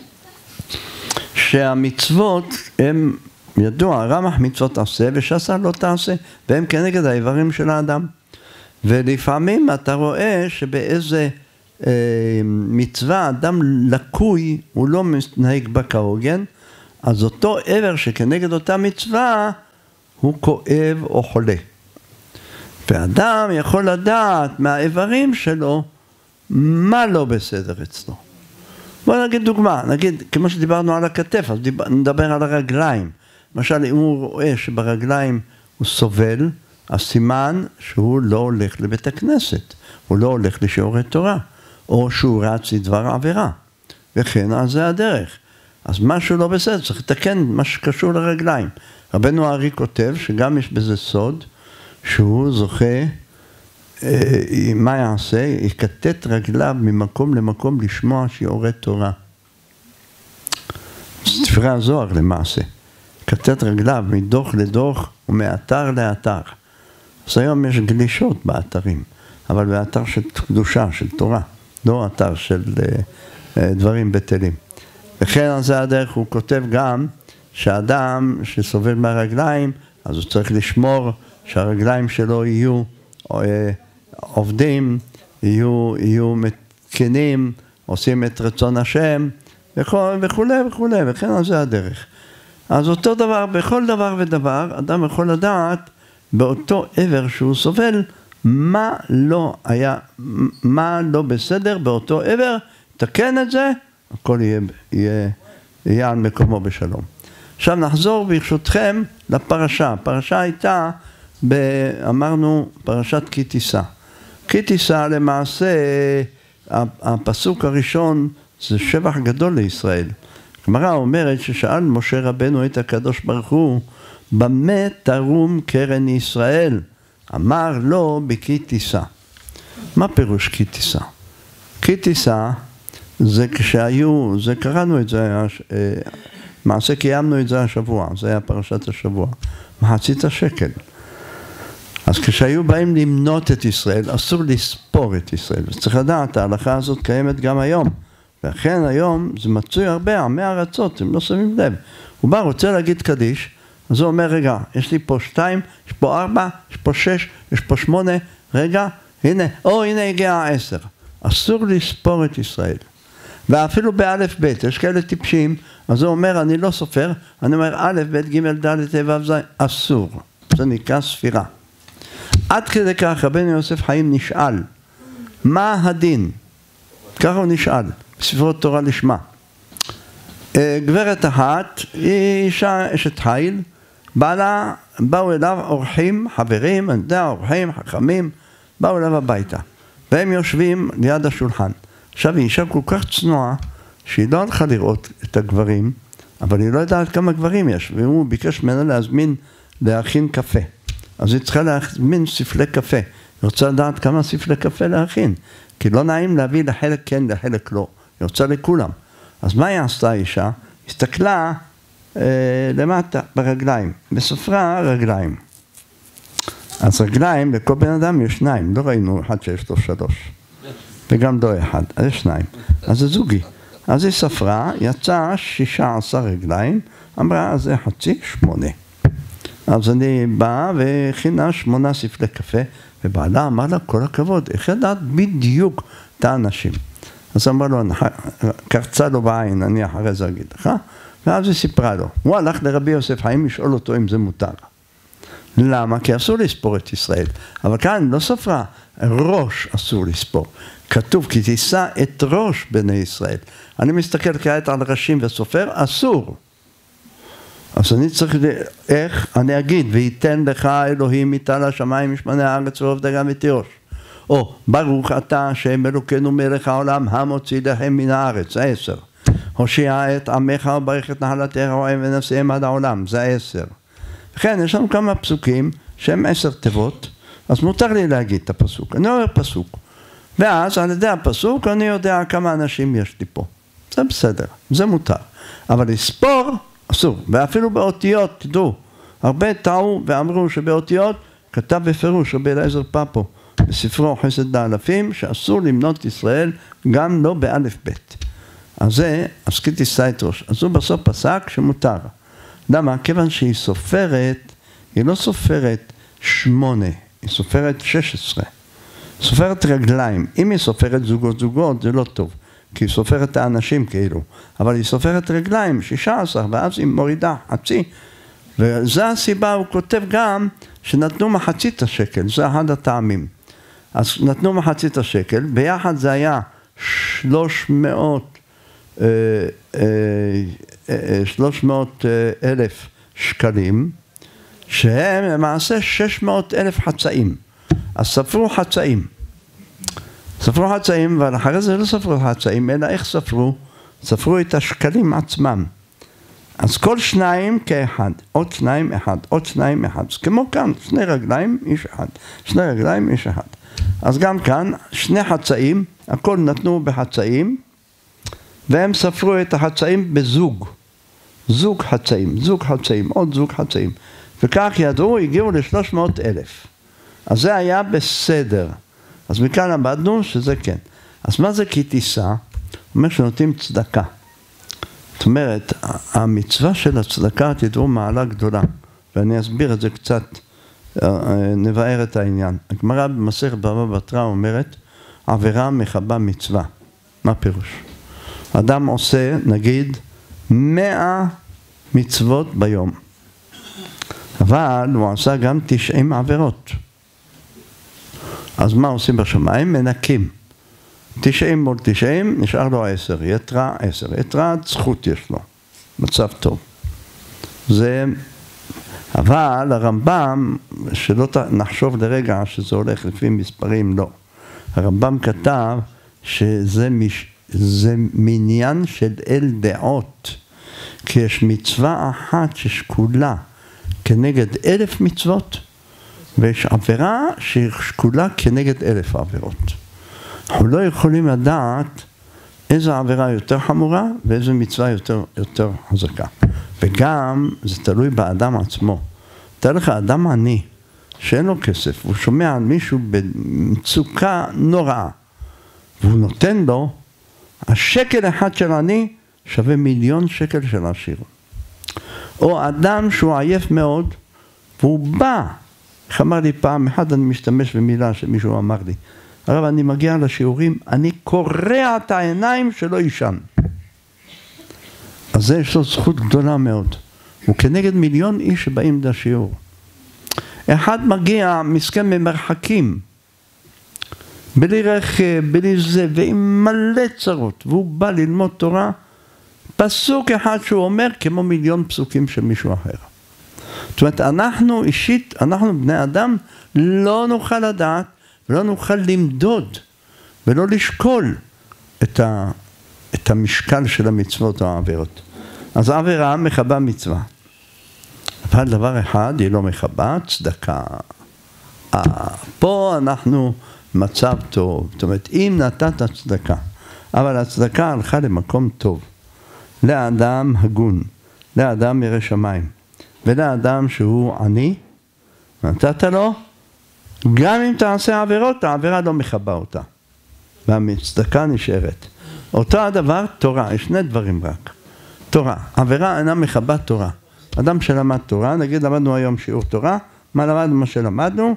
שהמצוות הם, ידוע, רמ"ח מצוות עשה ושס"ה לא תעשה, והם כנגד האיברים של האדם. ולפעמים אתה רואה שבאיזה אה, מצווה אדם לקוי, הוא לא מתנהג בה כהוגן, אז אותו עבר שכנגד אותה מצווה, הוא כואב או חולה. ואדם יכול לדעת מהאיברים שלו, מה לא בסדר אצלו. בואו נגיד דוגמה, נגיד, כמו שדיברנו על הכתף, אז דיבר, נדבר על הרגליים. למשל, אם הוא רואה שברגליים הוא סובל, אז סימן שהוא לא הולך לבית הכנסת, הוא לא הולך לשיעורי תורה, או שהוא רץ לדבר עבירה. וכן, אז זה הדרך. אז משהו לא בסדר, צריך לתקן מה שקשור לרגליים. רבנו הארי כותב שגם יש בזה סוד, שהוא זוכה, אה, מה יעשה? יקטט רגליו ממקום למקום לשמוע שיעורי תורה. ספרי הזוהר למעשה. יקטט רגליו מדוח לדוח ומאתר לאתר. אז היום יש גלישות באתרים, אבל באתר של קדושה, של תורה, לא אתר של אה, אה, דברים בטלים. וכן על זה הדרך הוא כותב גם שאדם שסובל מהרגליים, אז הוא צריך לשמור שהרגליים שלו יהיו אה, עובדים, יהיו, יהיו מתקנים, עושים את רצון השם, וכו' וכו' וכו', וכן על זה הדרך. אז אותו דבר, בכל דבר ודבר, אדם יכול לדעת באותו עבר שהוא סובל, מה לא היה, מה לא בסדר באותו עבר, תקן את זה, הכל יהיה, יהיה, יהיה על מקומו בשלום. עכשיו נחזור ברשותכם לפרשה. הפרשה הייתה, ב, אמרנו, פרשת כי תישא. כי תישא למעשה, הפסוק הראשון זה שבח גדול לישראל. הגמרא אומרת ששאל משה רבנו את הקדוש ברוך הוא, במה תרום קרן ישראל? אמר לו בכי תישא. מה פירוש כי תישא? כי תישא זה כשהיו, זה קראנו את זה, מעשה קיימנו את זה השבוע, זה היה פרשת השבוע, מחצית השקל. אז כשהיו באים למנות את ישראל, אסור לספור את ישראל. וצריך לדעת, ההלכה הזאת קיימת גם היום. ואכן היום זה מצוי הרבה, עמי ארצות, הם לא שמים לב. הוא בא, רוצה להגיד קדיש, אז הוא אומר, רגע, יש לי פה שתיים, יש פה ארבע, יש פה שש, יש פה שמונה, רגע, הנה, או הנה הגיע העשר. אסור לספור את ישראל. ואפילו באלף בית, יש כאלה טיפשים, אז הוא אומר, אני לא סופר, אני אומר, א', ב', ג', ד', ה', ו', ז', אסור. זה נקרא ספירה. עד כדי כך, רבנו יוסף חיים נשאל, מה הדין? ככה הוא נשאל, בספרות תורה לשמה. גברת אחת, היא אישה אשת חיל, בעלה, באו אליו אורחים, חברים, אני יודע, אורחים, חכמים, באו אליו הביתה, והם יושבים ליד השולחן. עכשיו היא אישה כל כך צנועה, שהיא לא הלכה לראות את הגברים, אבל היא לא יודעת כמה גברים יש, והוא ביקש ממנה להזמין, להכין קפה. אז היא צריכה להזמין ספלי קפה. היא רוצה לדעת כמה ספלי קפה להכין, כי לא נעים להביא לחלק כן, לחלק לא. היא רוצה לכולם. אז מה היא עשתה האישה? הסתכלה אה, למטה ברגליים, בספרה רגליים. אז רגליים לכל בן אדם יש שניים, לא ראינו אחד שיש לו שלוש. וגם לא אחד, אז יש שניים. אז זה זוגי. אז היא ספרה, יצא שישה עשר רגליים, אמרה, אז זה חצי, שמונה. אז אני באה והכינה שמונה ספלי קפה, ובעלה אמר לה, כל הכבוד, איך ידעת בדיוק את האנשים. אז אמר לו, קרצה לו בעין, אני אחרי זה אגיד לך, ואז היא סיפרה לו. הוא הלך לרבי יוסף חיים לשאול אותו אם זה מותר. למה? כי אסור לספור את ישראל. אבל כאן לא ספרה, ראש אסור לספור. כתוב, כי תישא את ראש בני ישראל. אני מסתכל כעת על ראשים וסופר, אסור. אז אני צריך, איך? אני אגיד, וייתן לך אלוהים מטל השמיים משמני הארץ ועובדה גם ותירוש. או, ברוך אתה השם אלוקינו מלך העולם, המוציא להם מן הארץ, זה עשר. הושיע את עמך וברך את נחלתך ונשיאם עד העולם, זה עשר. וכן, יש לנו כמה פסוקים שהם עשר תיבות, אז מותר לי להגיד את הפסוק. אני אומר פסוק. ואז על ידי הפסוק אני יודע כמה אנשים יש לי פה. זה בסדר, זה מותר. אבל לספור אסור. ואפילו באותיות, תדעו, הרבה טעו ואמרו שבאותיות כתב בפירוש רבי אליעזר פאפו בספרו חסד לאלפים, שאסור למנות ישראל גם לא באלף בית. אז זה, אז כי תישא את ראש. אז הוא בסוף פסק שמותר. למה? כיוון שהיא סופרת, היא לא סופרת שמונה, היא סופרת שש עשרה. סופרת רגליים. אם היא סופרת זוגות זוגות זה לא טוב, כי היא סופרת את האנשים כאילו, אבל היא סופרת רגליים, שישה עשר, ואז היא מורידה חצי, וזו הסיבה, הוא כותב גם שנתנו מחצית השקל, זה אחד הטעמים. אז נתנו מחצית השקל, ביחד זה היה שלוש מאות, שלוש מאות אלף שקלים, שהם למעשה שש מאות אלף חצאים. אז ספרו חצאים. ספרו חצאים, אבל אחרי זה לא ספרו חצאים, אלא איך ספרו? ספרו את השקלים עצמם. אז כל שניים כאחד, עוד שניים אחד, עוד שניים אחד. אז כמו כאן, שני רגליים, איש אחד. שני רגליים, איש אחד. אז גם כאן, שני חצאים, הכל נתנו בחצאים, והם ספרו את החצאים בזוג. זוג חצאים, זוג חצאים, עוד זוג חצאים. וכך ידעו, הגיעו ל-שלוש מאות אלף. אז זה היה בסדר. אז מכאן למדנו שזה כן. אז מה זה כי תישא? אומר שנותנים צדקה. זאת אומרת, המצווה של הצדקה תדעו מעלה גדולה. ואני אסביר את זה קצת, נבאר את העניין. הגמרא במסכת בבא בתרא אומרת, עבירה מחבה מצווה. מה פירוש? אדם עושה, נגיד, מאה מצוות ביום. אבל הוא עשה גם תשעים עבירות. אז מה עושים בשמיים? מנקים. תשעים מול תשעים, נשאר לו עשר, יתרה עשר. יתרה זכות יש לו, מצב טוב. זה, אבל הרמב"ם, שלא נחשוב לרגע שזה הולך לפי מספרים, לא. הרמב"ם כתב שזה מש, זה מניין של אל דעות, כי יש מצווה אחת ששקולה כנגד אלף מצוות, ויש עבירה שהיא שקולה כנגד אלף עבירות. אנחנו לא יכולים לדעת איזו עבירה יותר חמורה ואיזו מצווה יותר, יותר חזקה. וגם זה תלוי באדם עצמו. תראה לך אדם עני שאין לו כסף, הוא שומע על מישהו במצוקה נוראה, והוא נותן לו, השקל אחד של עני שווה מיליון שקל של עשיר. או אדם שהוא עייף מאוד, והוא בא, איך אמר לי פעם, אחד אני משתמש במילה שמישהו אמר לי, הרב אני מגיע לשיעורים, אני קורע את העיניים שלא ישן. אז זה יש לו זכות גדולה מאוד. הוא כנגד מיליון איש שבאים לשיעור. אחד מגיע מסכן ממרחקים, בלי רכב, בלי זה, ועם מלא צרות, והוא בא ללמוד תורה, פסוק אחד שהוא אומר כמו מיליון פסוקים של מישהו אחר. זאת אומרת, אנחנו אישית, אנחנו בני אדם, לא נוכל לדעת, ולא נוכל למדוד, ולא לשקול את, ה, את המשקל של המצוות או העבירות. אז העבירה מחבה מצווה. אבל דבר אחד, היא לא מחבה, צדקה. אה, פה אנחנו מצב טוב. זאת אומרת, אם נתת צדקה, אבל הצדקה הלכה למקום טוב, לאדם הגון, לאדם ירא שמיים, ולאדם שהוא עני, נתת לו, גם אם תעשה עבירות, העבירה לא מחבה אותה. והצדקה נשארת. אותו הדבר, תורה, יש שני דברים רק. תורה, עבירה אינה מחבה תורה. אדם שלמד תורה, נגיד למדנו היום שיעור תורה, מה למדנו מה שלמדנו?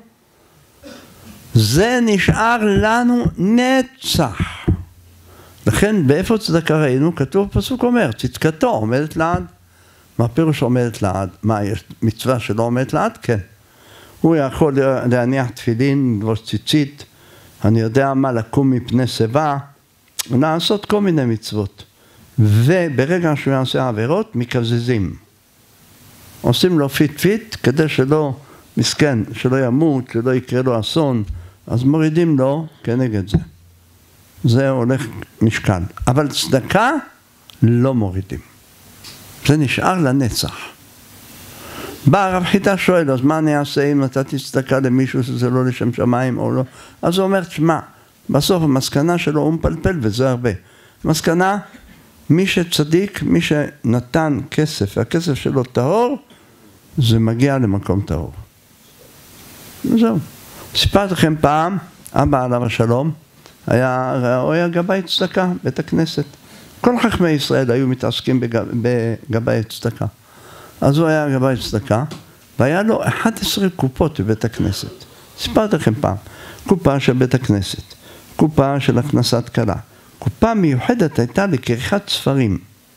זה נשאר לנו נצח. לכן באיפה צדקה ראינו? כתוב פסוק אומר, צדקתו עומדת לעד. מה פירוש עומדת לעד? מה, יש מצווה שלא עומדת לעד? כן. הוא יכול להניח תפילין, לבוש ציצית, אני יודע מה, לקום מפני שיבה, לעשות כל מיני מצוות. וברגע שהוא יעשה עבירות, מקזזים. עושים לו פיט פיט, כדי שלא, מסכן, שלא ימות, שלא יקרה לו אסון, אז מורידים לו כנגד זה. זה הולך משקל. אבל צדקה לא מורידים. זה נשאר לנצח. בא הרב חיטה שואל, אז מה אני אעשה אם נתתי צדקה למישהו שזה לא לשם שמיים או לא? אז הוא אומר, תשמע, בסוף המסקנה שלו הוא מפלפל וזה הרבה. מסקנה, מי שצדיק, מי שנתן כסף, והכסף שלו טהור, זה מגיע למקום טהור. וזהו. סיפרתי לכם פעם, אבא עליו השלום, היה, הוא היה גבאי צדקה, בית הכנסת. כל חכמי ישראל היו מתעסקים בגב, בגבאי צדקה. אז הוא היה גבאי צדקה, והיה לו אחת עשרה קופות בבית הכנסת. סיפרתי לכם פעם. קופה של בית הכנסת, קופה של הכנסת כלה. קופה מיוחדת הייתה לכריכת ספרים.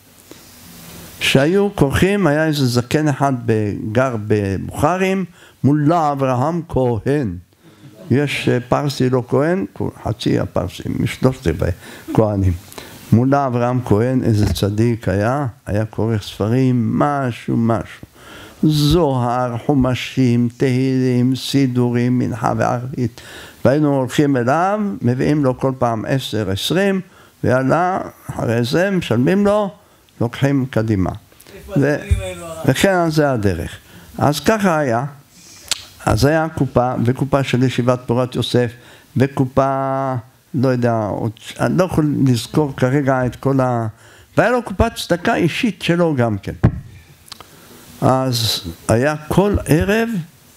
שהיו כורכים, היה איזה זקן אחד גר בבוכרים, מולה אברהם כהן. יש פרסי לא כהן, חצי הפרסי, משלושת רבעי כהנים. מולה אברהם כהן, איזה צדיק היה, היה כורך ספרים, משהו משהו. זוהר, חומשים, תהילים, סידורים, מנחה וערבית. והיינו הולכים אליו, מביאים לו כל פעם עשר, עשרים, ויאללה, אחרי זה משלמים לו, לוקחים קדימה. ו- וכן זה הדרך. אז ככה היה, אז היה קופה, וקופה של ישיבת פורת יוסף, וקופה, לא יודע, אני לא יכול לזכור כרגע את כל ה... והיה לו קופת צדקה אישית שלו גם כן. אז היה כל ערב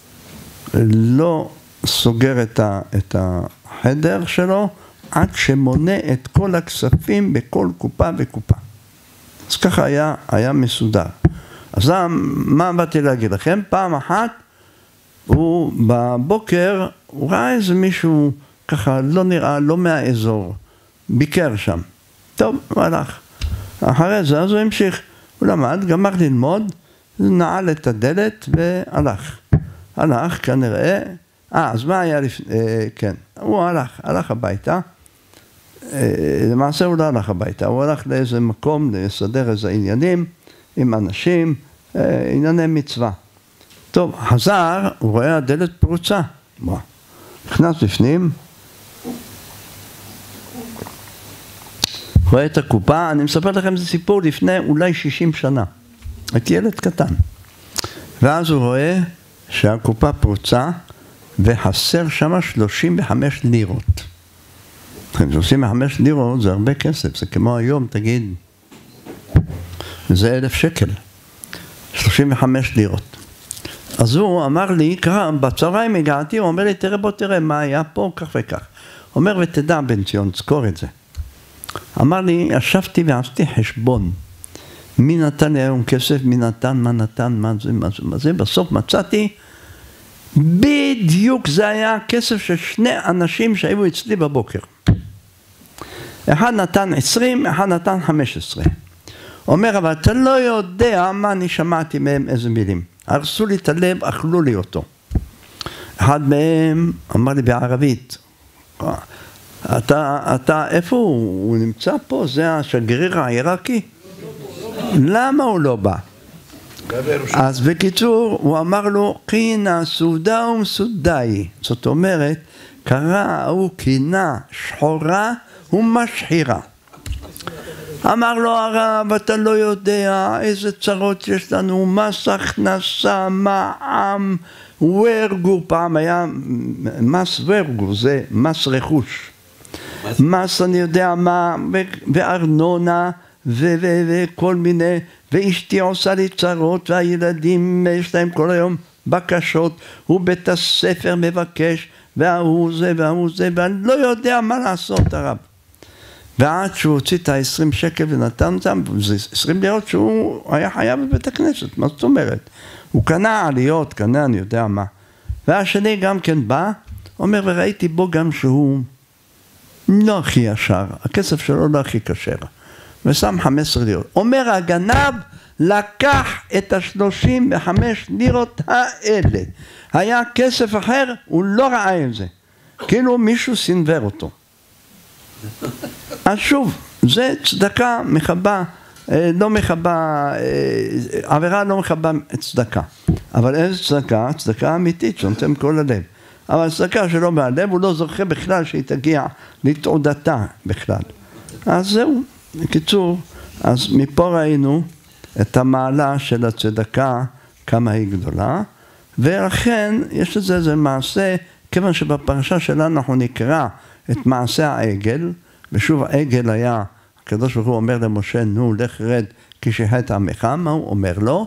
לא סוגר את, ה, את החדר שלו עד שמונה את כל הכספים בכל קופה וקופה. אז ככה היה, היה מסודר. אז מה באתי להגיד לכם? פעם אחת הוא בבוקר, הוא ראה איזה מישהו ככה לא נראה, לא מהאזור, ביקר שם. טוב, הוא הלך. אחרי זה אז הוא המשיך, הוא למד, גמר ללמוד, נעל את הדלת והלך. הלך כנראה, אה, אז מה היה לפני, אה, כן, הוא הלך, הלך הביתה, אה, למעשה הוא לא הלך הביתה, הוא הלך לאיזה מקום לסדר איזה עניינים עם אנשים, אה, ענייני מצווה. טוב, חזר, הוא רואה הדלת פרוצה, בוא, נכנס בפנים, רואה את הקופה, אני מספר לכם זה סיפור לפני אולי שישים שנה. הייתי ילד קטן. ואז הוא רואה שהקופה פרוצה וחסר שם שלושים וחמש לירות. שלושים וחמש לירות זה הרבה כסף, זה כמו היום, תגיד, זה אלף שקל. שלושים וחמש לירות. אז הוא אמר לי, ככה, בצהריים הגעתי, הוא אומר לי, תראה בוא תראה מה היה פה, כך וכך. אומר, ותדע בן ציון, תזכור את זה. אמר לי, ישבתי ועשיתי חשבון. מי נתן לי היום כסף, מי נתן, מה נתן, מה זה, מה זה, מה זה. בסוף מצאתי, בדיוק זה היה כסף של שני אנשים שהיו אצלי בבוקר. אחד נתן עשרים, אחד נתן חמש עשרה. אומר, אבל אתה לא יודע מה אני שמעתי מהם איזה מילים. הרסו לי את הלב, אכלו לי אותו. אחד מהם אמר לי בערבית, אתה, אתה, איפה הוא? הוא נמצא פה, זה השגריר העיראקי? למה הוא לא בא? אז בקיצור, הוא אמר לו, קינה סודה ומסודאי. זאת אומרת, קרא הוא קינה שחורה ומשחירה. אמר לו הרב, אתה לא יודע איזה צרות יש לנו, מס הכנסה, מע"מ, ורגו, פעם היה מס ורגו, זה מס רכוש. מס אני יודע מה, וארנונה, וכל מיני, ואשתי עושה לי צרות, והילדים יש להם כל היום בקשות, ובית הספר מבקש, והוא זה והוא זה, ואני לא יודע מה לעשות הרב. ועד שהוא הוציא את ה-עשרים שקל ונתן אותם, זה עשרים לירות שהוא היה חייב בבית הכנסת, מה זאת אומרת? הוא קנה עליות, קנה אני יודע מה. והשני גם כן בא, אומר וראיתי בו גם שהוא לא הכי ישר, הכסף שלו לא הכי כשר. ושם חמש עשרה לירות. אומר הגנב, לקח את השלושים וחמש לירות האלה. היה כסף אחר, הוא לא ראה את זה. כאילו מישהו סנבר אותו. אז שוב, זה צדקה מחבה, לא מחבה, עבירה לא מחבה צדקה. אבל איזה צדקה? צדקה אמיתית, שנותן כל הלב. אבל צדקה שלא מהלב, הוא לא זוכה בכלל שהיא תגיע לתעודתה בכלל. אז זהו, בקיצור, אז מפה ראינו את המעלה של הצדקה, כמה היא גדולה, ולכן יש לזה איזה מעשה, כיוון שבפרשה שלנו אנחנו נקרא את מעשה העגל, ושוב העגל היה, הקדוש ברוך הוא אומר למשה, נו לך רד כשחט עמך, מה הוא אומר לו?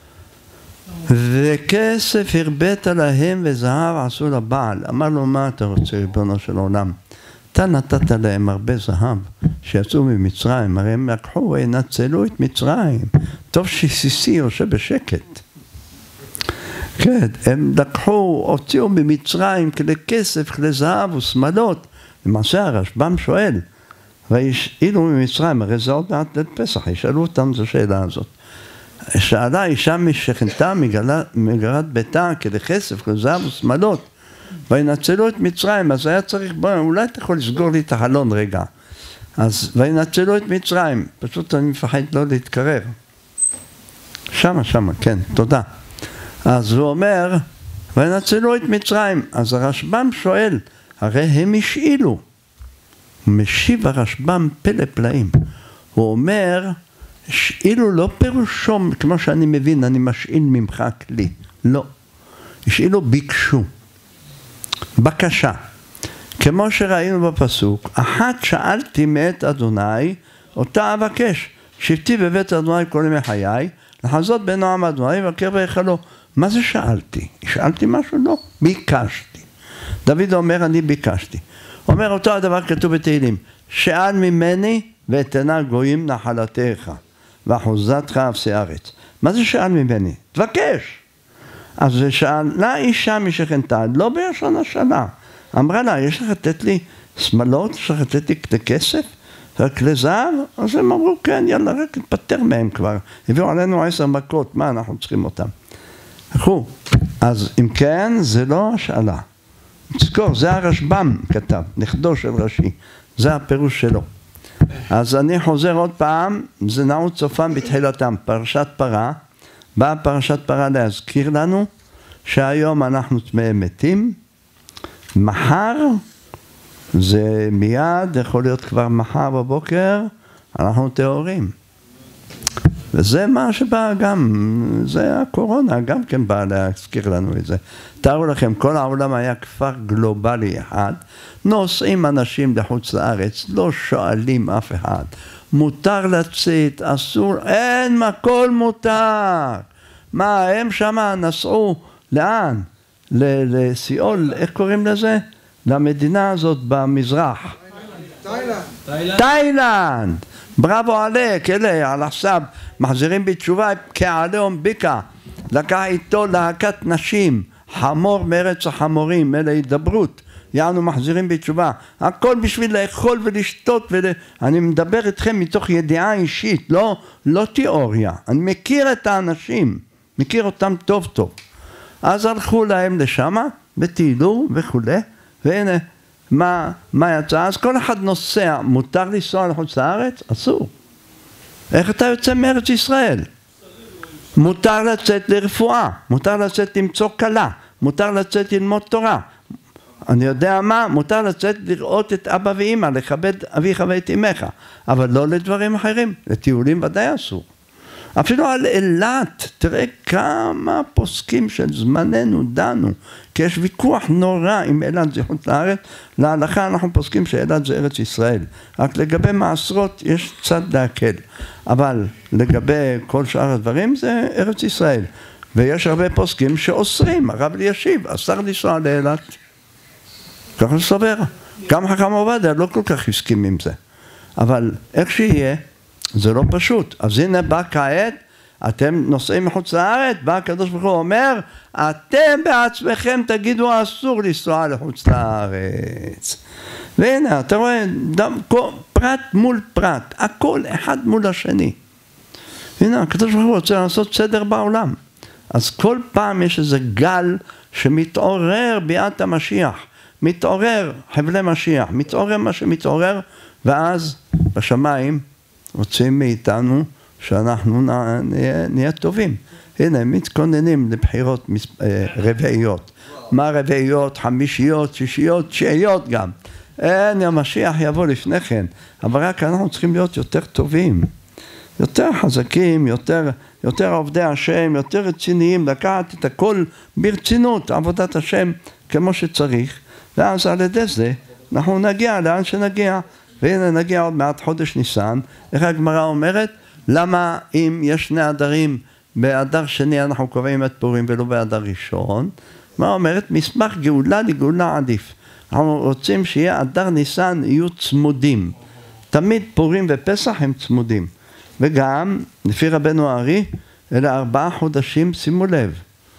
וכסף הרבית להם וזהב עשו לבעל. אמר לו, מה אתה רוצה ריבונו של עולם? אתה נתת להם הרבה זהב שיצאו ממצרים, הרי הם לקחו וינצלו את מצרים. טוב שסיסי יושב בשקט. כן, הם לקחו, הוציאו ממצרים כלי כסף, כלי זהב ושמלות. למעשה הרשב"ם שואל, והשאילו ממצרים, הרי זה עוד מעט ליל פסח, ישאלו אותם את השאלה הזאת. שאלה אישה משכנתה מגרת ביתה כלי כסף, כלי זהב ושמלות, וינצלו את מצרים, אז היה צריך, בוא, אולי אתה יכול לסגור לי את החלון רגע. אז וינצלו את מצרים, פשוט אני מפחד לא להתקרר. שמה, שמה, כן, תודה. אז הוא אומר, וינצלו את מצרים. אז הרשב"ם שואל, הרי הם השאילו. משיב הרשב"ם פלא פלאים. הוא אומר, השאילו לא פירושו, כמו שאני מבין, אני משאיל ממך כלי. לא. השאילו ביקשו. בקשה. כמו שראינו בפסוק, אחת שאלתי מאת אדוני, אותה אבקש. שבתי בבית אדוני כל ימי חיי, לחזות בנועם אדוני ובקר בהיכלו. מה זה שאלתי? שאלתי משהו? לא. ביקשתי. דוד אומר, אני ביקשתי. אומר אותו הדבר כתוב בתהילים, שאל ממני ואתנה גויים נחלתך, ואחוזתך אפסי ארץ. מה זה שאל ממני? תבקש. אז שאלה אישה משכנתה, לא בלשון השאלה. אמרה לה, יש לך לתת לי שמלות, יש לך לתת לי כלי כסף? וכלי זהב? אז הם אמרו, כן, יאללה, רק נפטר מהם כבר. הביאו עלינו עשר מכות, מה אנחנו צריכים אותם? אחו, אז אם כן, זה לא השאלה. תזכור, זה הרשב"ם כתב, נכדו של רש"י, זה הפירוש שלו. אז אני חוזר עוד פעם, זה נעוץ סופם בתחילתם, פרשת פרה, באה פרשת פרה להזכיר לנו, שהיום אנחנו טמאי מתים, מחר, זה מיד, יכול להיות כבר מחר בבוקר, אנחנו טהורים. וזה מה שבא גם, זה הקורונה, גם כן בא להזכיר לנו את זה. תארו לכם, כל העולם היה כפר גלובלי אחד, נוסעים אנשים לחוץ לארץ, לא שואלים אף אחד. מותר לצאת, אסור, אין מה, הכל מותר. מה, הם שמה נסעו, לאן? לסיאול, איך קוראים לזה? למדינה הזאת במזרח. תאילנד. תאילנד. בראבו עליק, אלה, על עכשיו, מחזירים בתשובה, כעליהום ביקה, לקח איתו להקת נשים, חמור מארץ החמורים, אלה הידברות, יענו מחזירים בתשובה, הכל בשביל לאכול ולשתות, ול... אני מדבר איתכם מתוך ידיעה אישית, לא, לא תיאוריה, אני מכיר את האנשים, מכיר אותם טוב טוב, אז הלכו להם לשמה, וטיילו וכו', והנה, מה, מה יצא? אז כל אחד נוסע, מותר לנסוע לחוץ לארץ? אסור. איך אתה יוצא מארץ ישראל? מותר לצאת לרפואה, מותר לצאת למצוא כלה, מותר לצאת ללמוד תורה. אני יודע מה, מותר לצאת לראות את אבא ואמא, לכבד אביך ואת אמך, אבל לא לדברים אחרים, לטיולים ודאי אסור. אפילו על אילת, תראה כמה פוסקים של זמננו דנו, כי יש ויכוח נורא עם אילת זה חוץ לארץ, להלכה אנחנו פוסקים שאילת זה ארץ ישראל, רק לגבי מעשרות יש צד להקל, אבל לגבי כל שאר הדברים זה ארץ ישראל, ויש הרבה פוסקים שאוסרים, הרב אלישיב אסר לנסוע לאילת, ככה סובר, גם חכם עובדיה לא כל כך הסכים עם זה, אבל איך שיהיה, זה לא פשוט. אז הנה בא כעת, אתם נוסעים מחוץ לארץ, בא הקדוש ברוך הוא אומר, אתם בעצמכם תגידו אסור לנסוע לחוץ לארץ. והנה, אתה רואה, דם, כל, פרט מול פרט, הכל אחד מול השני. הנה, הקדוש ברוך הוא רוצה לעשות סדר בעולם. אז כל פעם יש איזה גל שמתעורר ביאת המשיח, מתעורר חבלי משיח, מתעורר מה שמתעורר, ואז בשמיים, רוצים מאיתנו שאנחנו נהיה, נהיה טובים. הנה, מתכוננים לבחירות רביעיות. מה רביעיות? חמישיות, שישיות, תשיעיות גם. אין, המשיח יבוא לפני כן. אבל רק אנחנו צריכים להיות יותר טובים. יותר חזקים, יותר, יותר עובדי השם, יותר רציניים, לקחת את הכל ברצינות, עבודת השם כמו שצריך. ואז על ידי זה אנחנו נגיע לאן שנגיע. והנה נגיע עוד מעט חודש ניסן, איך הגמרא אומרת, למה אם יש שני אדרים, באדר שני אנחנו קובעים את פורים ולא באדר ראשון, מה אומרת? מסמך גאולה לגאולה עדיף. אנחנו רוצים שיהיה אדר ניסן יהיו צמודים, תמיד פורים ופסח הם צמודים, וגם לפי רבנו הארי, אלה ארבעה חודשים, שימו לב,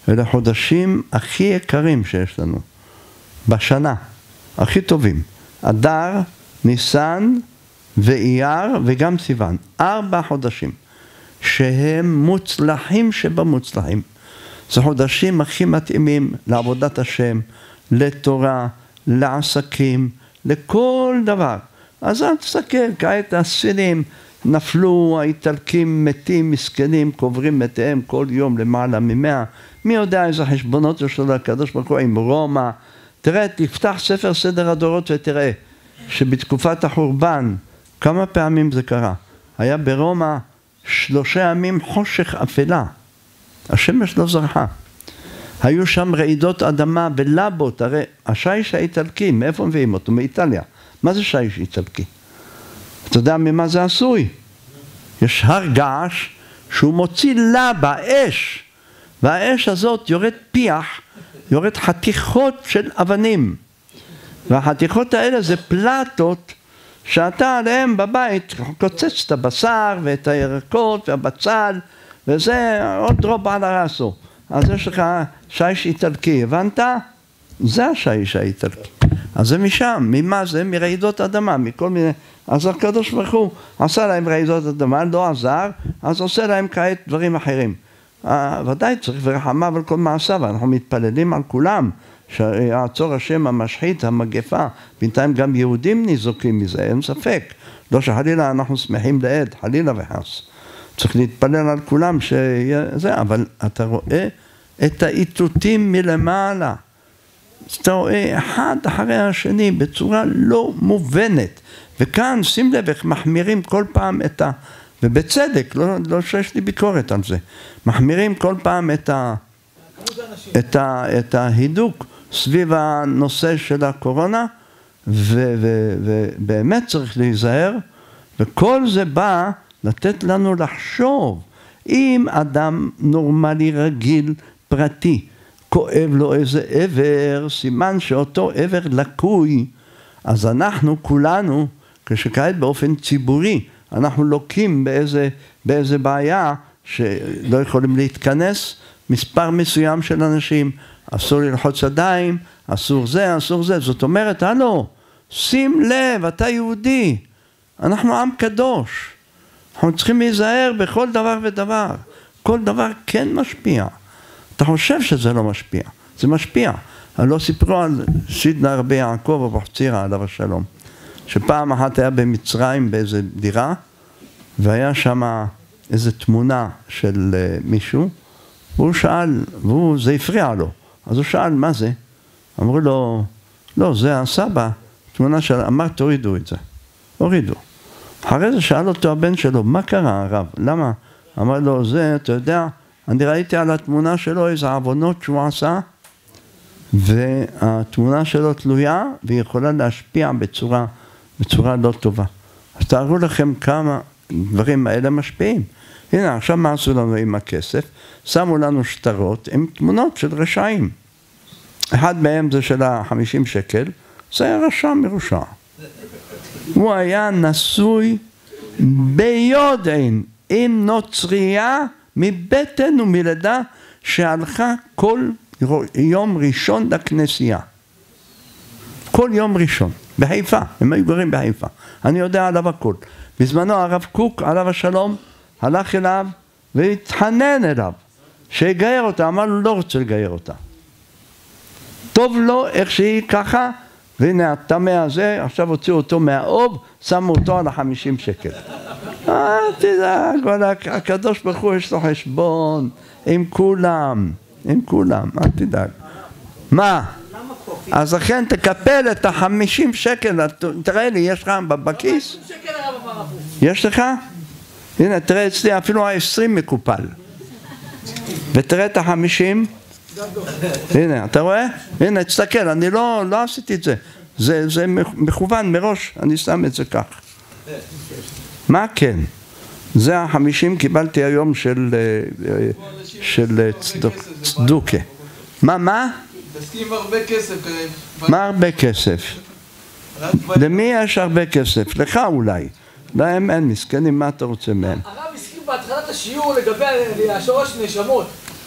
אלה חודשים הכי יקרים שיש לנו, בשנה, הכי טובים. אדר, ניסן ואייר וגם סיוון. ארבע חודשים שהם מוצלחים שבמוצלחים. זה חודשים הכי מתאימים לעבודת השם, לתורה, לעסקים, לכל דבר. אז אל תסתכל, כעת הסינים נפלו, האיטלקים מתים, מסכנים, קוברים מתיהם כל יום למעלה ממאה. מי יודע איזה חשבונות יש לו לקדוש ברוך הוא עם רומא. תראה, תפתח ספר סדר הדורות ותראה שבתקופת החורבן, כמה פעמים זה קרה. היה ברומא שלושה ימים חושך אפלה. השמש לא זרחה. היו שם רעידות אדמה בלבות, הרי השיש האיטלקי, מאיפה מביאים אותו? מאיטליה. מה זה שיש איטלקי? אתה יודע ממה זה עשוי? יש הר געש שהוא מוציא לבה, אש, והאש הזאת יורד פיח, יורד חתיכות של אבנים, והחתיכות האלה זה פלטות שאתה עליהם בבית קוצץ את הבשר ואת הירקות והבצל, וזה עוד דרוב על הרסו. אז יש לך שיש איטלקי, הבנת? זה השיש האיטלקי. אז זה משם, ממה זה? מרעידות אדמה, מכל מיני... אז הקדוש ברוך הוא עשה להם רעידות אדמה, לא עזר, אז עושה להם כעת דברים אחרים. ודאי צריך ורחמיו על כל מעשיו, אנחנו מתפללים על כולם, שיעצור השם המשחית, המגפה, בינתיים גם יהודים ניזוקים מזה, אין ספק. לא שחלילה אנחנו שמחים לעד, חלילה וחס. צריך להתפלל על כולם שזה, אבל אתה רואה את האיתותים מלמעלה. אתה רואה אחד אחרי השני בצורה לא מובנת. וכאן שים לב איך מחמירים כל פעם את ה... ובצדק, לא, לא שיש לי ביקורת על זה. מחמירים כל פעם את ה... את ה... את ההידוק סביב הנושא של הקורונה, ו... ו... ובאמת צריך להיזהר, וכל זה בא לתת לנו לחשוב. אם אדם נורמלי, רגיל, פרטי, כואב לו איזה עבר, סימן שאותו עבר לקוי, אז אנחנו כולנו, כשכעת באופן ציבורי, אנחנו לוקים באיזה, באיזה בעיה שלא יכולים להתכנס, מספר מסוים של אנשים, אסור ללחוץ ידיים, אסור זה, אסור זה. זאת אומרת, הלו, שים לב, אתה יהודי, אנחנו עם קדוש. אנחנו צריכים להיזהר בכל דבר ודבר. כל דבר כן משפיע. אתה חושב שזה לא משפיע, זה משפיע. לא סיפרו על סידנא רבי יעקב אבוחצירא עליו השלום, שפעם אחת היה במצרים באיזה דירה, והיה שם איזו תמונה של מישהו, והוא שאל, והוא, זה הפריע לו, אז הוא שאל מה זה? אמרו לו, לא, זה הסבא, תמונה של, אמר תורידו את זה, הורידו. אחרי זה שאל אותו הבן שלו, מה קרה הרב? למה? אמר לו, זה, אתה יודע, אני ראיתי על התמונה שלו איזה עוונות שהוא עשה, והתמונה שלו תלויה, והיא יכולה להשפיע בצורה, בצורה לא טובה. אז תארו לכם כמה דברים האלה משפיעים. הנה, עכשיו מה עשו לנו עם הכסף? שמו לנו שטרות עם תמונות של רשעים. אחד מהם זה של החמישים שקל, זה היה רשע מרושע. הוא היה נשוי ביודעין עם נוצרייה מבטן ומלידה שהלכה כל יום ראשון לכנסייה. כל יום ראשון, בחיפה, הם היו גרים בחיפה. אני יודע עליו הכל. בזמנו הרב קוק, עליו השלום, הלך אליו והתחנן אליו, שיגייר אותה, אמר לו לא רוצה לגייר אותה. טוב לו איך שהיא ככה, והנה התמה הזה, עכשיו הוציאו אותו מהאוב, שמו אותו על החמישים שקל. אה, תדאג, הקדוש ברוך הוא יש לו חשבון עם כולם, עם כולם, אל תדאג. מה? אז לכן תקפל את החמישים שקל, תראה לי, יש לך בכיס? יש לך? הנה, תראה אצלי, אפילו ה-עשרים מקופל. ותראה את החמישים. הנה, אתה רואה? הנה, תסתכל, אני לא, לא עשיתי את זה. זה, זה מכוון מראש, אני שם את זה כך. מה כן? זה החמישים קיבלתי היום של, של צדוקה. מה, מה? תסכים הרבה כסף. מה הרבה כסף? למי יש הרבה כסף? לך אולי. להם אין מסכנים, מה אתה רוצה מהם? הרב הסכים בהתחלת השיעור לגבי השורש נשמות.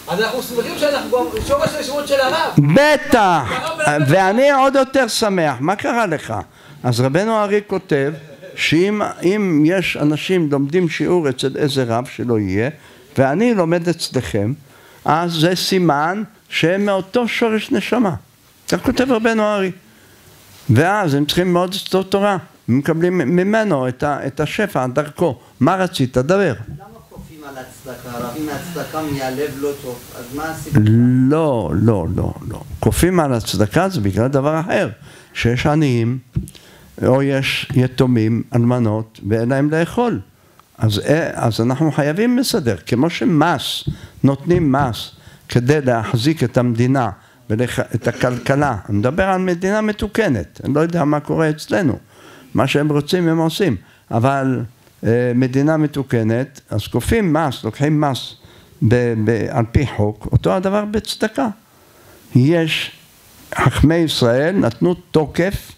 אז אנחנו שמחים שאנחנו גם שורש לשמות של הרב. בטח, ואני עוד יותר שמח. מה קרה לך? אז רבנו הארי כותב שאם אם יש אנשים לומדים שיעור אצל איזה רב שלא יהיה, ואני לומד אצלכם, אז זה סימן שהם מאותו שורש נשמה. כך כותב רבנו הארי. ואז הם צריכים מאוד לסתות תורה, הם מקבלים ממנו את, ה, את השפע, דרכו. מה רצית? דבר. למה כופים על הצדקה? רבים מהצדקה מהלב לא טוב, אז מה הסיפור? לא, לא, לא, לא. כופים על הצדקה זה בגלל דבר אחר, שיש עניים, או יש יתומים, אלמנות, ואין להם לאכול. אז, אז אנחנו חייבים לסדר, כמו שמס, נותנים מס כדי להחזיק את המדינה, ואת הכלכלה. אני מדבר על מדינה מתוקנת, אני לא יודע מה קורה אצלנו, מה שהם רוצים הם עושים, אבל אה, מדינה מתוקנת, אז כופים מס, לוקחים מס ב, ב, על פי חוק, אותו הדבר בצדקה. יש, חכמי ישראל נתנו תוקף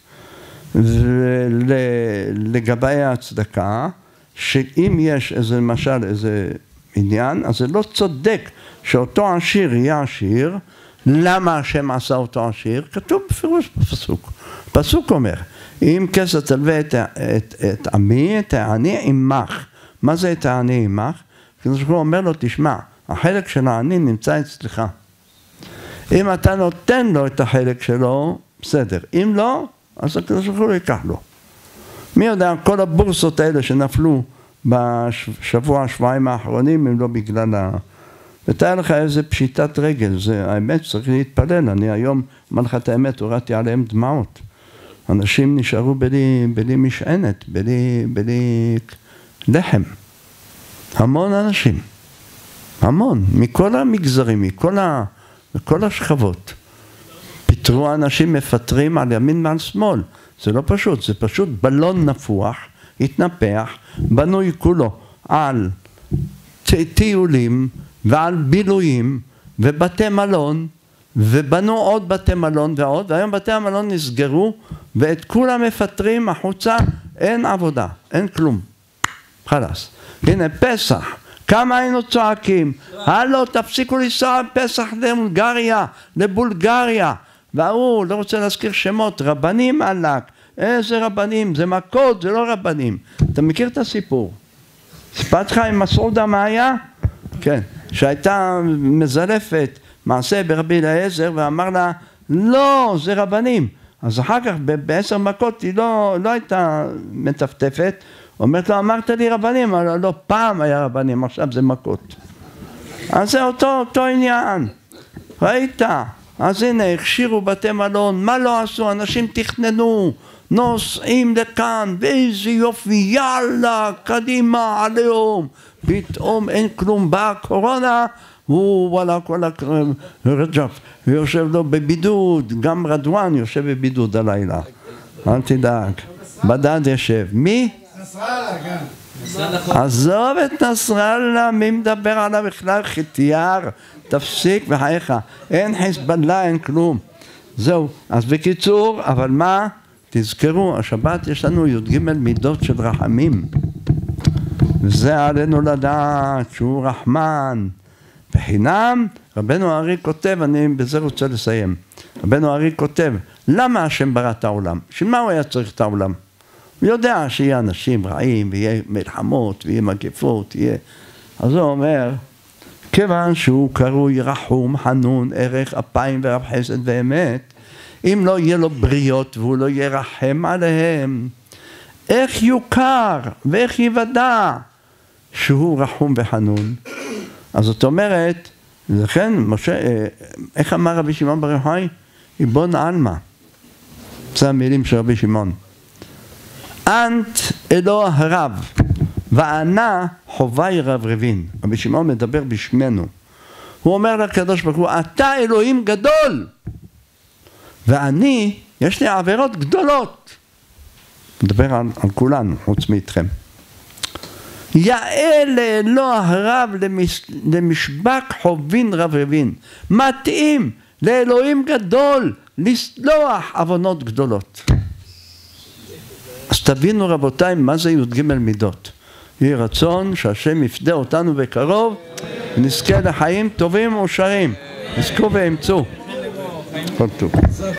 לגבי הצדקה, שאם יש איזה למשל איזה עניין, אז זה לא צודק שאותו עשיר יהיה עשיר. למה השם עשה אותו עשיר? כתוב בפירוש בפסוק. פסוק אומר, אם כסף תלווה את, את, את עמי, את העני עמך. מה זה את העני עמך? הוא אומר לו, תשמע, החלק של העני נמצא אצלך. אם אתה נותן לו את החלק שלו, בסדר. אם לא, אז הקדוש ברוך הוא ייקח לו. מי יודע, כל הבורסות האלה שנפלו בשבוע, השבועיים האחרונים, הם לא בגלל ה... ותאר לך איזה פשיטת רגל, זה האמת צריך להתפלל, אני היום, אומר לך את האמת, הורדתי עליהם דמעות. אנשים נשארו בלי, בלי משענת, בלי, בלי לחם. המון אנשים, המון, מכל המגזרים, מכל, ה, מכל השכבות. פיתרו אנשים מפטרים על ימין ועל שמאל, זה לא פשוט, זה פשוט בלון נפוח, התנפח, בנוי כולו על טיולים, ועל בילויים ובתי מלון, ובנו עוד בתי מלון ועוד, והיום בתי המלון נסגרו, ואת כולם מפטרים החוצה, אין עבודה, אין כלום. חלס. הנה פסח, כמה היינו צועקים, הלו תפסיקו לנסוע פסח להונגריה, לבולגריה, והוא לא רוצה להזכיר שמות, רבנים עלק, איזה רבנים, זה מכות, זה לא רבנים. אתה מכיר את הסיפור? סיפרתי לך עם מסעודה מה היה? כן. שהייתה מזלפת מעשה ברבי אליעזר ואמר לה לא זה רבנים, אז אחר כך בעשר מכות היא לא, לא הייתה מטפטפת, אומרת לו אמרת לי רבנים, אבל לא, פעם היה רבנים, עכשיו זה מכות. אז זה אותו, אותו עניין, ראית? אז הנה הכשירו בתי מלון, מה לא עשו? אנשים תכננו, נוסעים לכאן, ואיזה יופי, יאללה, קדימה, עליהום. פתאום אין כלום, באה קורונה, הוא וואלה כל הרג'ף, הוא יושב לו בבידוד, גם רדואן יושב בבידוד הלילה, אל תדאג, בדד יושב, מי? נסראללה, כן. עזוב את נסראללה, מי מדבר עליו בכלל? חטיאר, תפסיק בחייך, אין חיזבאללה, אין כלום, זהו, אז בקיצור, אבל מה? תזכרו, השבת יש לנו י"ג מידות של רחמים, וזה עלינו לדעת שהוא רחמן. בחינם, רבנו הארי כותב, אני בזה רוצה לסיים, רבנו הארי כותב, למה השם ברא את העולם? שמה הוא היה צריך את העולם? הוא יודע שיהיה אנשים רעים, ויהיה מלחמות, ויהיה מגפות, יהיה... אז הוא אומר, כיוון שהוא קרוי רחום, חנון, ערך, אפיים ורב חסד ואמת, אם לא יהיה לו בריות והוא לא ירחם עליהם, איך יוכר ואיך יוודע שהוא רחום וחנון? אז זאת אומרת, לכן, משה, איך אמר רבי שמעון בר יוחאי? איבון עלמא. זה המילים של רבי שמעון. אנט אלוה הרב, וענה חובי רב רבין. רבי שמעון מדבר בשמנו. הוא אומר לקדוש ברוך הוא, אתה אלוהים גדול, ואני, יש לי עבירות גדולות. מדבר על, על כולנו, חוץ מאיתכם. יאה לאלוה הרב למש, למשבק חובין רב רבין. מתאים לאלוהים גדול לסלוח עוונות גדולות. אז תבינו רבותיי מה זה י"ג מידות. יהי רצון שהשם יפדה אותנו בקרוב ונזכה לחיים טובים ומאושרים. נזכו ואמצו. כל טוב.